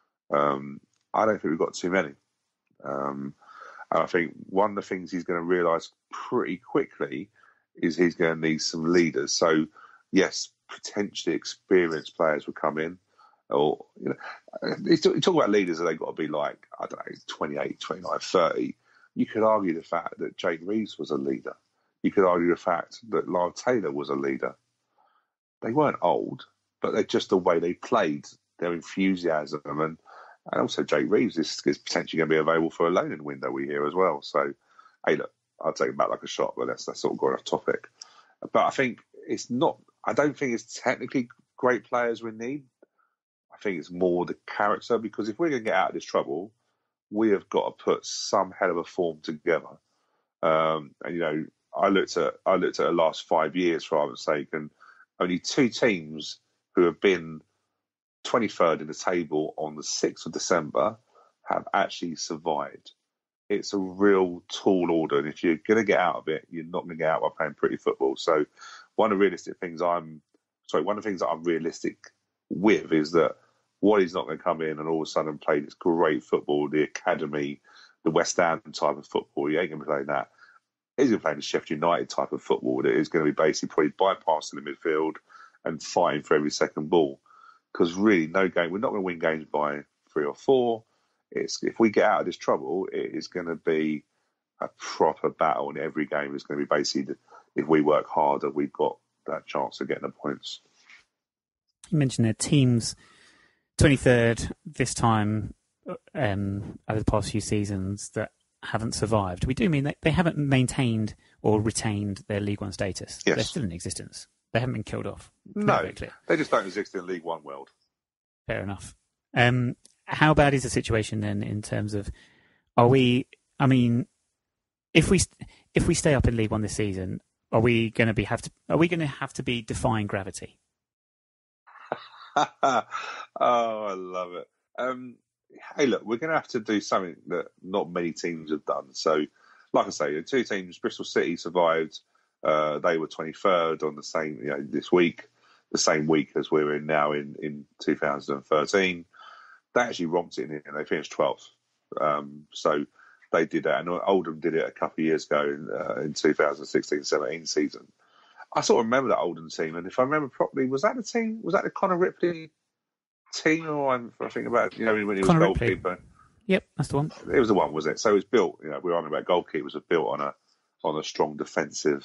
S4: I don't think we've got too many. And I think one of the things he's going to realise pretty quickly is he's going to need some leaders. So, yes, potentially experienced players will come in. Or, you talk about leaders that they've got to be like, I don't know, 28, 29, 30. You could argue the fact that Jake Reeves was a leader. You could argue the fact that Lyle Taylor was a leader. They weren't old, but they're just the way they played, their enthusiasm. And also Jake Reeves is potentially going to be available for a loaning window, we hear as well. So, hey, look, I'll take him back like a shot, but that's sort of going off topic. But I think I don't think it's technically great players we need. I think it's more the character, because if we're going to get out of this trouble, we have got to put some hell of a form together. I looked at the last 5 years, for argument's sake, and only two teams who have been 23rd in the table on the 6th of December have actually survived. It's a real tall order, and if you're going to get out of it, you're not going to get out by playing pretty football. So one of the things that I'm realistic with is that Wally's not going to come in and all of a sudden play this great football, the academy, the West Ham type of football. He ain't going to be playing that. He's going to play the Sheffield United type of football that is going to be basically probably bypassing the midfield and fighting for every second ball. Because really, we're not going to win games by 3 or 4. If we get out of this trouble, it is going to be a proper battle, and every game is going to be basically, if we work harder, we've got that chance of getting the points.
S3: You mentioned their teams 23rd this time over the past few seasons that haven't survived. We do mean that they haven't maintained or retained their League One status.
S4: Yes.
S3: They're still in existence. They haven't been killed off.
S4: No, they just don't exist in League One world.
S3: Fair enough. How bad is the situation then in terms of, if we stay up in League One this season, are we going to have to be defying gravity?
S4: Oh, I love it. Hey, look, we're going to have to do something that not many teams have done. So, like I say, the two teams, Bristol City survived. They were 23rd on the same, this week, the same week as we were in now in 2013. They actually romped it in and they finished 12th. So they did that. And Oldham did it a couple of years ago in 2016-17 season. I sort of remember that Oldham team. And if I remember properly, was that the Conor Ripley team? Or I think about, when he was
S3: Conor
S4: goalkeeper.
S3: Ripley. Yep, that's the one.
S4: It was the one, was it? So it was built, we were on about goalkeepers, was built on a strong defensive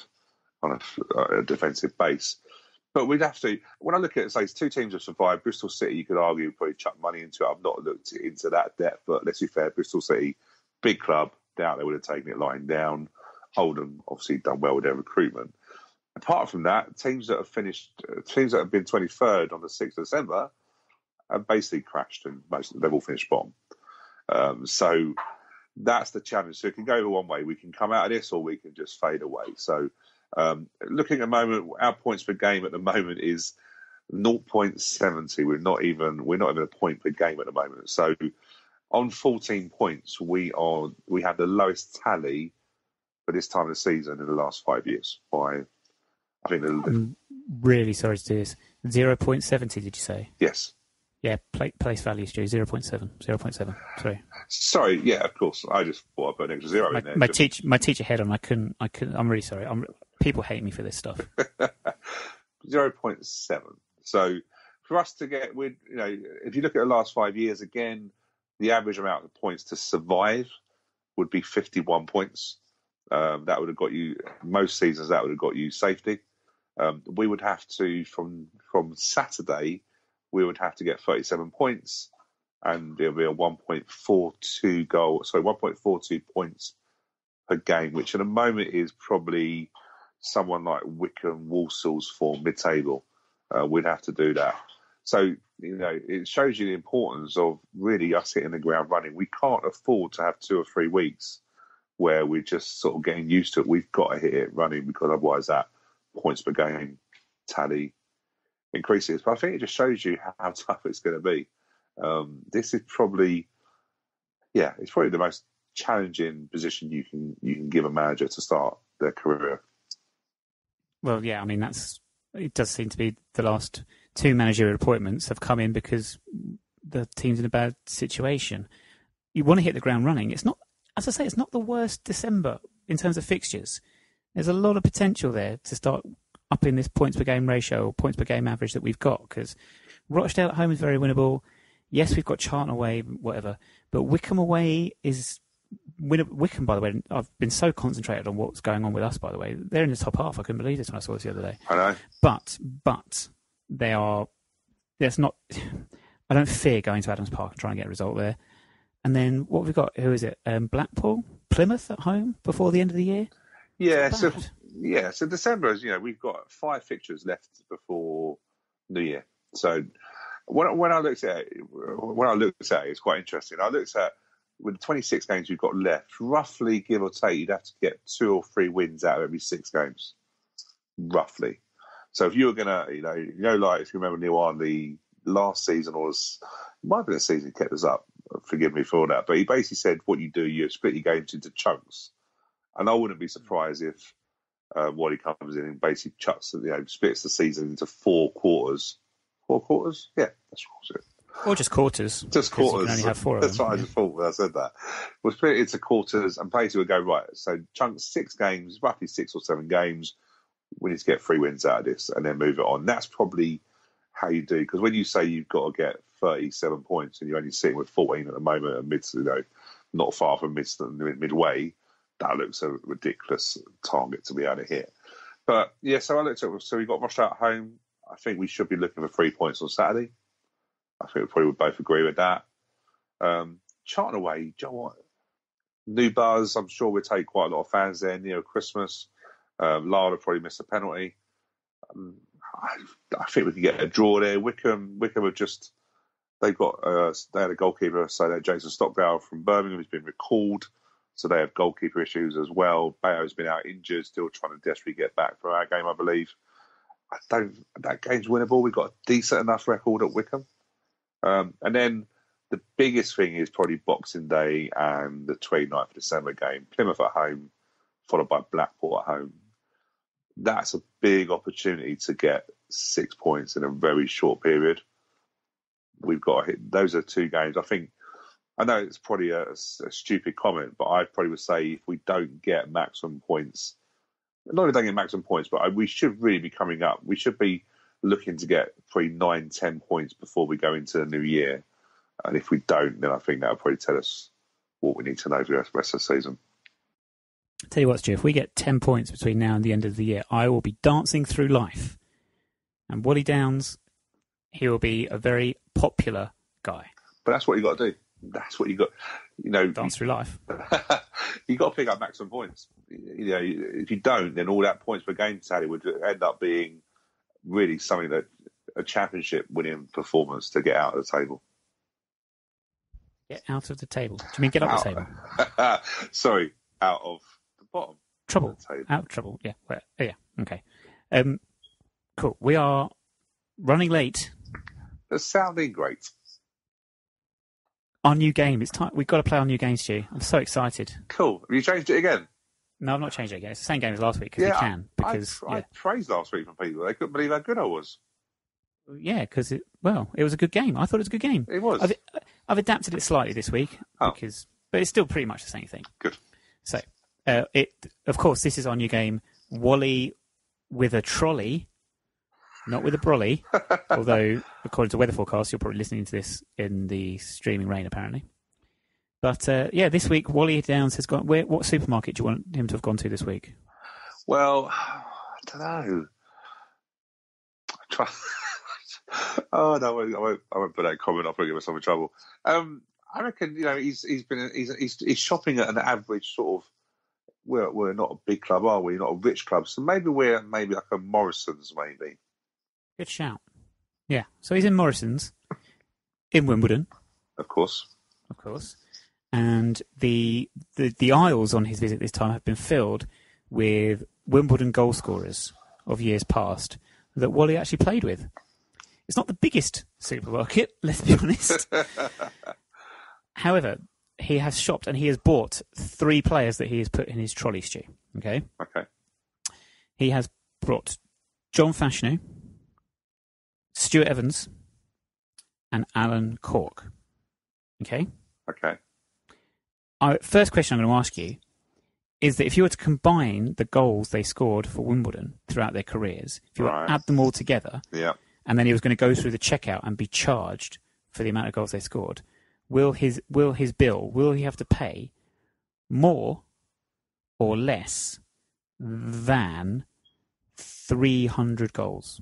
S4: base. But we'd have to, when I look at it, say, two teams have survived. Bristol City, you could argue, probably chuck money into it. I've not looked into that depth, but let's be fair, Bristol City, big club, doubt they would have taken it lying down. Oldham obviously done well with their recruitment. Apart from that, teams that have been 23rd on the 6th of December have basically crashed and they've all finished bottom. So that's the challenge. So it can go either one way. We can come out of this or we can just fade away. So looking at the moment, our points per game at the moment is 0.70. We're not even a point per game at the moment. So on 14 points, we have the lowest tally for this time of the season in the last 5 years. By I think
S3: I'm really sorry to do this. 0.70, did you say?
S4: Yes.
S3: Yeah, place value, Stu. 0.7. 0.7. Sorry.
S4: Sorry. Yeah, of course. I just thought I put an extra zero in there.
S3: My teacher had on. I couldn't. I'm really sorry. People hate me for this stuff.
S4: 0.7. So for us to get, if you look at the last 5 years again, the average amount of points to survive would be 51 points. That would have got you most seasons. That would have got you safety. We would have to from Saturday. We would have to get 37 points, and there'll be a 1.42 points per game, which at the moment is probably someone like Wickham, Walsall's for mid-table. We'd have to do that. So, it shows you the importance of really us hitting the ground running. We can't afford to have 2 or 3 weeks where we're just sort of getting used to it. We've got to hit it running, because otherwise that points per game tally increases. But I think it just shows you how tough it's going to be. This is probably, it's probably the most challenging position you can give a manager to start their career.
S3: Well, yeah, I mean, it does seem to be the last 2 managerial appointments have come in because the team's in a bad situation. You want to hit the ground running. It's not, as I say, it's not the worst December in terms of fixtures. There's a lot of potential there to start up in this points per game ratio or points per game average that we've got, because Rochdale at home is very winnable. Yes, we've got Charlton away, whatever, but Wickham away is Wickham, by the way. I've been so concentrated on what's going on with us, by the way. They're in the top half. I couldn't believe this when I saw this the other day.
S4: I know.
S3: But they are. There's not. I don't fear going to Adams Park and trying to get a result there. And then what have we got? Who is it? Blackpool, Plymouth at home before the end of the year.
S4: Yeah. So December is, we've got 5 fixtures left before New Year. So when I looked at it, it's quite interesting. I looked at, with the 26 games we've got left, roughly, give or take, you'd have to get 2 or 3 wins out of every 6 games, roughly. So if you were going to, like if you remember Neil Arnley last season, it might have been a season he kept us up. Forgive me for that, but he basically said what you do, you split your games into chunks, and I wouldn't be surprised if Wally comes in and basically splits the season into 4 quarters. 4 quarters? Yeah, that's it.
S3: Or just quarters.
S4: Just quarters.
S3: You can only have 4 of
S4: That's
S3: them.
S4: what I just thought when I said that. We'll split it into quarters and basically we'll go, right, so chunks, 6 games, roughly 6 or 7 games. We need to get 3 wins out of this and then move it on. That's probably how you do, because when you say you've got to get 37 points and you're only sitting with 14 at the moment, amidst, not far from midway, that looks a ridiculous target to be able to hit. But yeah, so we've got Rochdale at home. I think we should be looking for 3 points on Saturday. I think we probably would both agree with that. Charlton away, you know what? New buzz. I'm sure we'll take quite a lot of fans there near Christmas. Lyle will probably miss a penalty. I think we can get a draw there. Wickham have just, they had a goalkeeper, so that Jason Stockdale from Birmingham has been recalled, so they have goalkeeper issues as well. Bayo's been out injured, still trying to desperately get back for our game, I believe. That game's winnable. We've got a decent enough record at Wickham. And then the biggest thing is probably Boxing Day and the 29th of December game. Plymouth at home, followed by Blackpool at home. That's a big opportunity to get 6 points in a very short period. We've got to hit. Those are 2 games. I know it's probably a stupid comment, but I probably would say if we don't get maximum points, not if we don't get maximum points, but we should really be coming up. We should be looking to get 9-10 points before we go into the new year. And if we don't, then I think that'll probably tell us what we need to know for the rest of the season.
S3: I'll tell you what, Stu, if we get 10 points between now and the end of the year, I will be dancing through life. And Wally Downes, he will be a very popular guy.
S4: But that's what you got to do. That's what you got.
S3: Dance through life.
S4: You got to pick up maximum points. If you don't, then all that points per game tally would end up being really something that a championship winning performance to get out of the table.
S3: Get out of the table. Do you mean get up the table?
S4: Sorry, out of the bottom.
S3: Trouble. Out of trouble. Yeah. Yeah. Okay. Cool. We are running late.
S4: It's sounding great.
S3: Our new game. It's time. We've got to play our new game, Stu. I'm so excited.
S4: Cool. Have you changed it again?
S3: No, I've not changed it again. It's the same game as last week because we can. Because
S4: I praised last week from people. They couldn't believe how good I was.
S3: Yeah, because it was a good game. I thought it was a good game.
S4: It was.
S3: I've adapted it slightly this week but it's still pretty much the same thing.
S4: Good.
S3: So, of course, this is our new game, Wally with a trolley, not with a brolly. Although, according to weather forecast, you're probably listening to this in the streaming rain, apparently. But this week, Wally Downes has gone. What supermarket do you want him to have gone to this week?
S4: Well, I don't know. Oh no, I won't put that comment. I'll probably get myself in trouble. I reckon he's shopping at an average sort of. We're not a big club, are we? Not a rich club, so maybe we're like a Morrison's, maybe.
S3: Good shout. Yeah, so he's in Morrison's in Wimbledon,
S4: of course,
S3: and the aisles on his visit this time have been filled with Wimbledon goal scorers of years past that Wally actually played with. It's not the biggest supermarket, let's be honest. However, he has shopped and he has bought 3 players that he has put in his trolley, Stu. Okay?
S4: Okay.
S3: He has brought John Fashanu, Stuart Evans, and Alan Cork. Okay?
S4: Okay.
S3: First question I'm going to ask you is that if you were to combine the goals they scored for Wimbledon throughout their careers, if you were to add them all together, and then he was going to go through the checkout and be charged for the amount of goals they scored, will he have to pay more or less than 300 goals?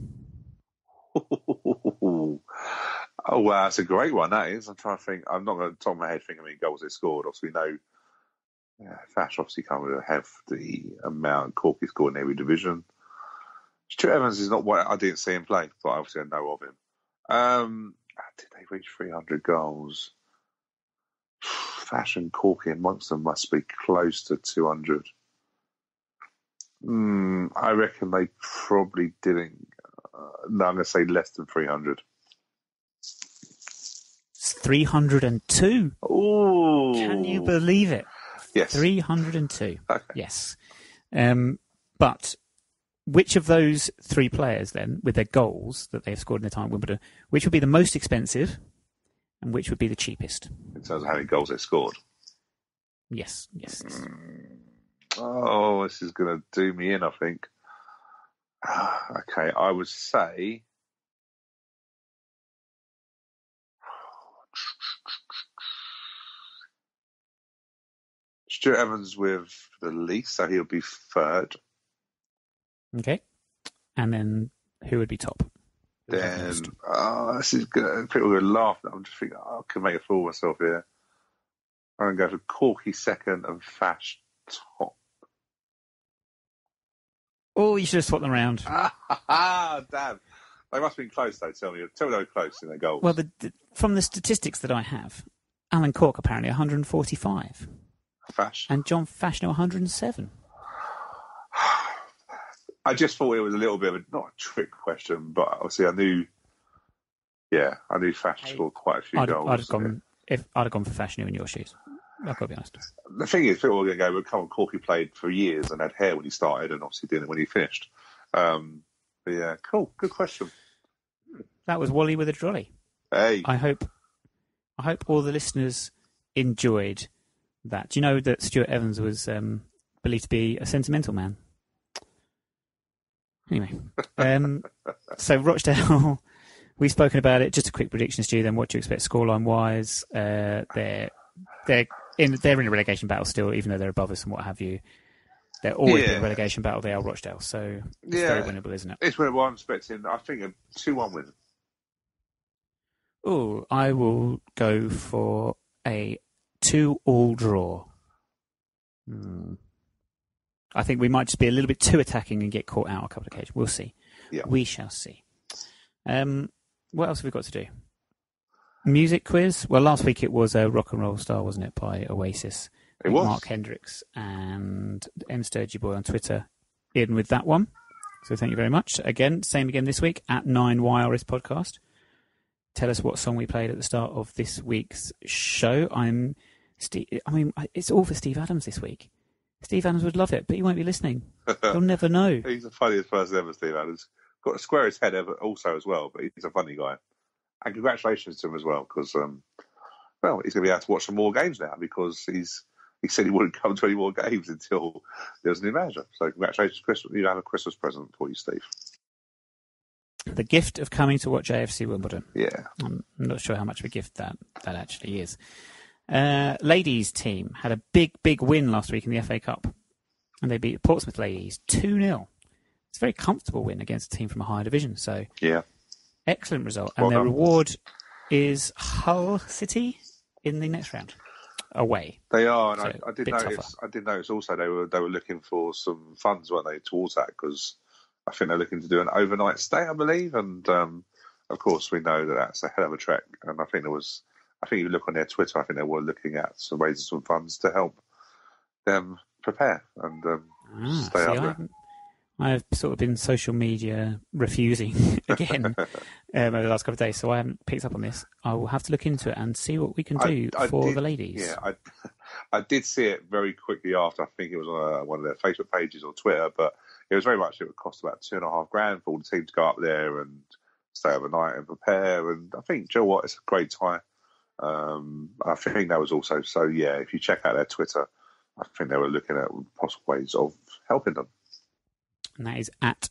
S4: Oh, wow, that's a great one, that is. I'm trying to think. I'm not going to top of my head think how many goals they scored. Obviously, we know Fash obviously can't really have the amount Corky scored in every division. Stuart Evans is not what I didn't see him play, but obviously I know of him. Did they reach 300 goals? Fash and Corky amongst them must be close to 200. I reckon they probably didn't. No, I'm going to say less than 300.
S3: It's 302.
S4: Oh,
S3: can you believe it?
S4: Yes,
S3: 302.
S4: Okay.
S3: Yes, but which of those 3 players then, with their goals that they've scored in their time at Wimbledon, which would be the most expensive, and which would be the cheapest?
S4: In terms of how many goals they scored?
S3: Yes.
S4: Oh, this is going to do me in, I think. Okay, I would say Stuart Evans with the least, so he'll be 3rd.
S3: Okay. And then who would be top?
S4: Then, this is good. People are going to laugh. I'm just thinking, I can make a fool of myself here. I'm going to go for Corky 2nd and Fash top.
S3: Oh, you should have swapped them around.
S4: Damn. They must have been close, though. Tell me they were close in their goals.
S3: Well, from the statistics that I have, Alan Cork apparently 145.
S4: Fash.
S3: And John Fashanu 107.
S4: I just thought it was a little bit of not a trick question, but obviously I knew Fash scored quite a few goals.
S3: I'd have gone for Fashanu in your shoes. I've got to be honest.
S4: The thing is, people are going to go, well, come on, Corky played for years and had hair when he started and obviously didn't when he finished. But yeah, cool. Good question.
S3: That was Wally with a trolley.
S4: Hey.
S3: I hope all the listeners enjoyed that. Do you know that Stuart Evans was believed to be a sentimental man? Anyway, so Rochdale, we've spoken about it. Just a quick prediction, Stu. Then, what do you expect scoreline-wise? They're in a relegation battle still, even though they're above us and what have you. They're always in a relegation battle. They are Rochdale, so it's very winnable, isn't it?
S4: It's winnable. I'm expecting. I think a 2-1 win.
S3: Oh, I will go for a 2-2 draw. I think we might just be a little bit too attacking and get caught out a couple of occasions. We'll see.
S4: Yeah.
S3: We shall see. What else have we got to do? Music quiz. Well, last week it was a Rock and Roll Star, wasn't it, by Oasis?
S4: It was.
S3: Mark Hendricks and M Sturgy Boy on Twitter in with that one. So thank you very much. Again, same again this week at 9YRS Podcast. Tell us what song we played at the start of this week's show. It's all for Steve Adams this week. Steve Adams would love it, but he won't be listening. He'll never know.
S4: He's the funniest person ever, Steve Adams. Got to square his head also as well, but he's a funny guy. And congratulations to him as well, because he's going to be able to watch some more games now, because he said he wouldn't come to any more games until there was a new manager. So congratulations, Chris. You have a Christmas present for you, Steve.
S3: The gift of coming to watch AFC Wimbledon.
S4: Yeah.
S3: I'm not sure how much of a gift that actually is. Ladies team had a big win last week in the FA Cup, and they beat Portsmouth Ladies 2-0. It's a very comfortable win against a team from a higher division. So
S4: yeah,
S3: excellent result. And their reward is Hull City in the next round away.
S4: They are, and
S3: So
S4: I did notice also they were looking for some funds, weren't they, towards that, because I think they're looking to do an overnight stay, I believe, and of course we know that that's a hell of a trek. And I think if you look on their Twitter, I think they were looking at some raising some funds to help them prepare and stay up there.
S3: I've sort of been social media refusing again over the last couple of days, so I haven't picked up on this. I will have to look into it and see what we can do for the ladies.
S4: Yeah, I did see it very quickly after. I think it was on one of their Facebook pages or Twitter, but it was very much, it would cost about $2,500 for all the team to go up there and stay overnight and prepare. And I think, do you know what, it's a great time. I think that was also, so yeah, if you check out their Twitter, I think they were looking at possible ways of helping them.
S3: And that is at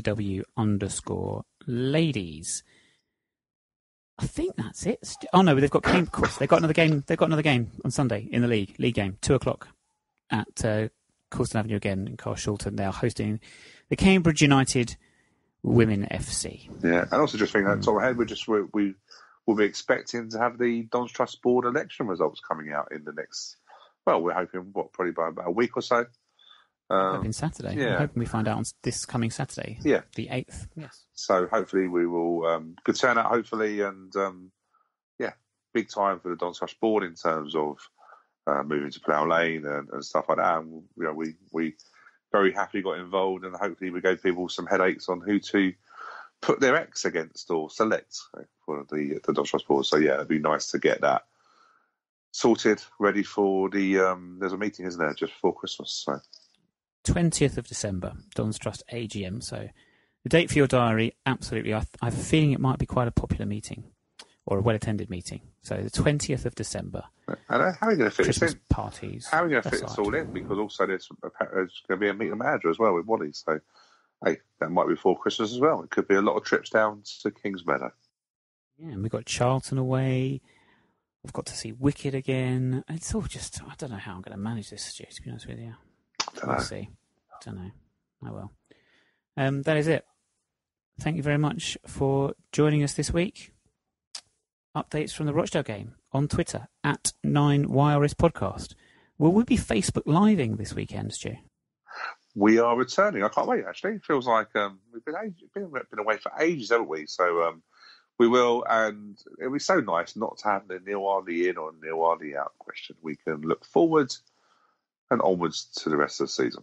S3: AFCW_ladies. I think that's it. Oh no, they've got game. Of course, they've got another game. They've got another game on Sunday in the league game, 2:00 at Coulston Avenue again in Carshalton. They are hosting the Cambridge United Women FC.
S4: Yeah, and also just thinking that top of my head, we will be expecting to have the Dons Trust Board election results coming out in the next. Well, we're hoping probably by about a week or so.
S3: Hoping Saturday.
S4: Yeah.
S3: I'm hoping we find out on this coming Saturday.
S4: Yeah.
S3: The 8th. Yes.
S4: So hopefully we will, good turnout hopefully, and big time for the Dons Trust Board in terms of moving to Plough Lane and stuff like that. And, we very happily got involved, and hopefully we gave people some headaches on who to put their ex against or select for the Dons Trust Board. So yeah, it'd be nice to get that sorted, ready for the, there's a meeting, isn't there, just before Christmas, so...
S3: 20th of December, Dons Trust AGM. So the date for your diary, absolutely. I have a feeling it might be quite a popular meeting or a well-attended meeting. So the 20th of December.
S4: And how are we going to fit
S3: Christmas
S4: this in?
S3: Parties.
S4: How are we going to fit this all in? Because also there's going to be a meet the manager as well with Wally. So, hey, that might be before Christmas as well. It could be a lot of trips down to Kingsmeadow.
S3: Yeah, and we've got Charlton away. We've got to see Wicked again. It's all just, I don't know how I'm going to manage this, Stu, to be honest with you. We'll see. Don't know. Oh well. That is it. Thank you very much for joining us this week. Updates from the Rochdale game on Twitter at 9YRS Podcast. Will we be Facebook Living this weekend, Stu?
S4: We are returning. I can't wait, actually. It feels like we've been away for ages, haven't we? So we will, and it'll be so nice not to have the Neil Ardley in or Neil Ardley out question. We can look forward and onwards to the rest of the season.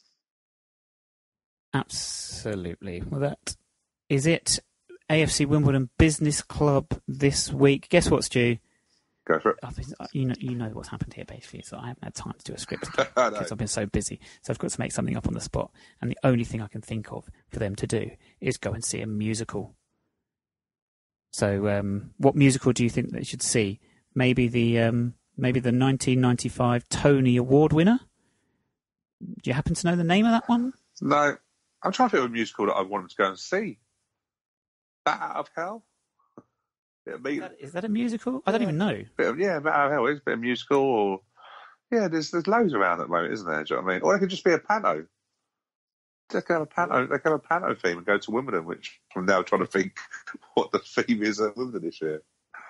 S3: Absolutely. Well, that is it. AFC Wimbledon Business Club this week. Guess what, Stu?
S4: Go for it.
S3: You know what's happened here, basically. So I haven't had time to do a script because I've been so busy. So I've got to make something up on the spot. And the only thing I can think of for them to do is go and see a musical. So what musical do you think they should see? Maybe the 1995 Tony Award winner? Do you happen to know the name of that one?
S4: No. I'm trying to think of a musical that I want them to go and see. Bat Out of Hell?
S3: Is that a musical? I don't even know.
S4: Bat Out of Hell is a bit of musical. Or there's loads around at the moment, isn't there? Do you know what I mean? Or it could just be a panto. They can have a panto. They can have a panto theme and go to Wimbledon, which I'm now trying to think what the theme is at Wimbledon this year.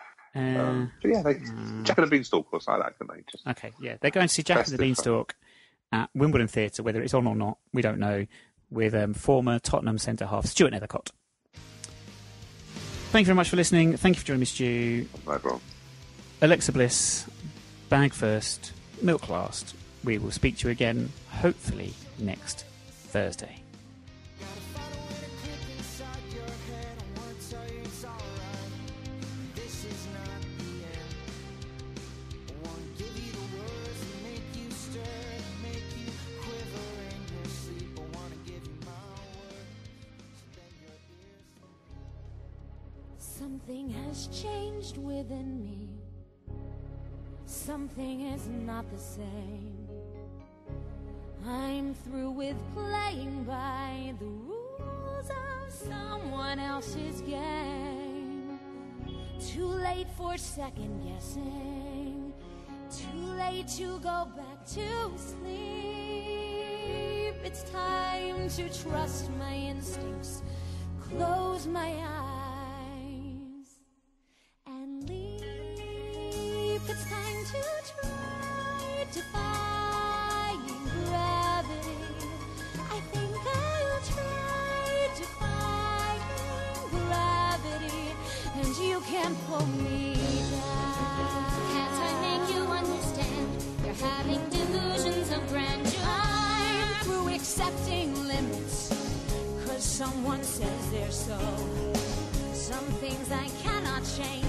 S4: Jack and the Beanstalk or something like that, couldn't they?
S3: Okay, yeah. They're going to see Jack and the Beanstalk at Wimbledon Theatre, whether it's on or not, we don't know, with former Tottenham centre-half Stuart Nethercott. Thank you very much for listening. Thank you for joining me, Stu.
S4: No problem.
S3: Alexa Bliss, bag first, milk last. We will speak to you again, hopefully, next Thursday.
S5: Something has changed within me. Something is not the same. I'm through with playing by the rules of someone else's game. Too late for second guessing. Too late to go back to sleep. It's time to trust my instincts, close my eyes, and leap. It's time to try defying gravity. I think I'll try defying gravity, and you can't pull me down.
S6: Can't I make you understand? You're having delusions of grandeur.
S5: I'm through accepting limits, 'cause someone says they're so. Some things I cannot change.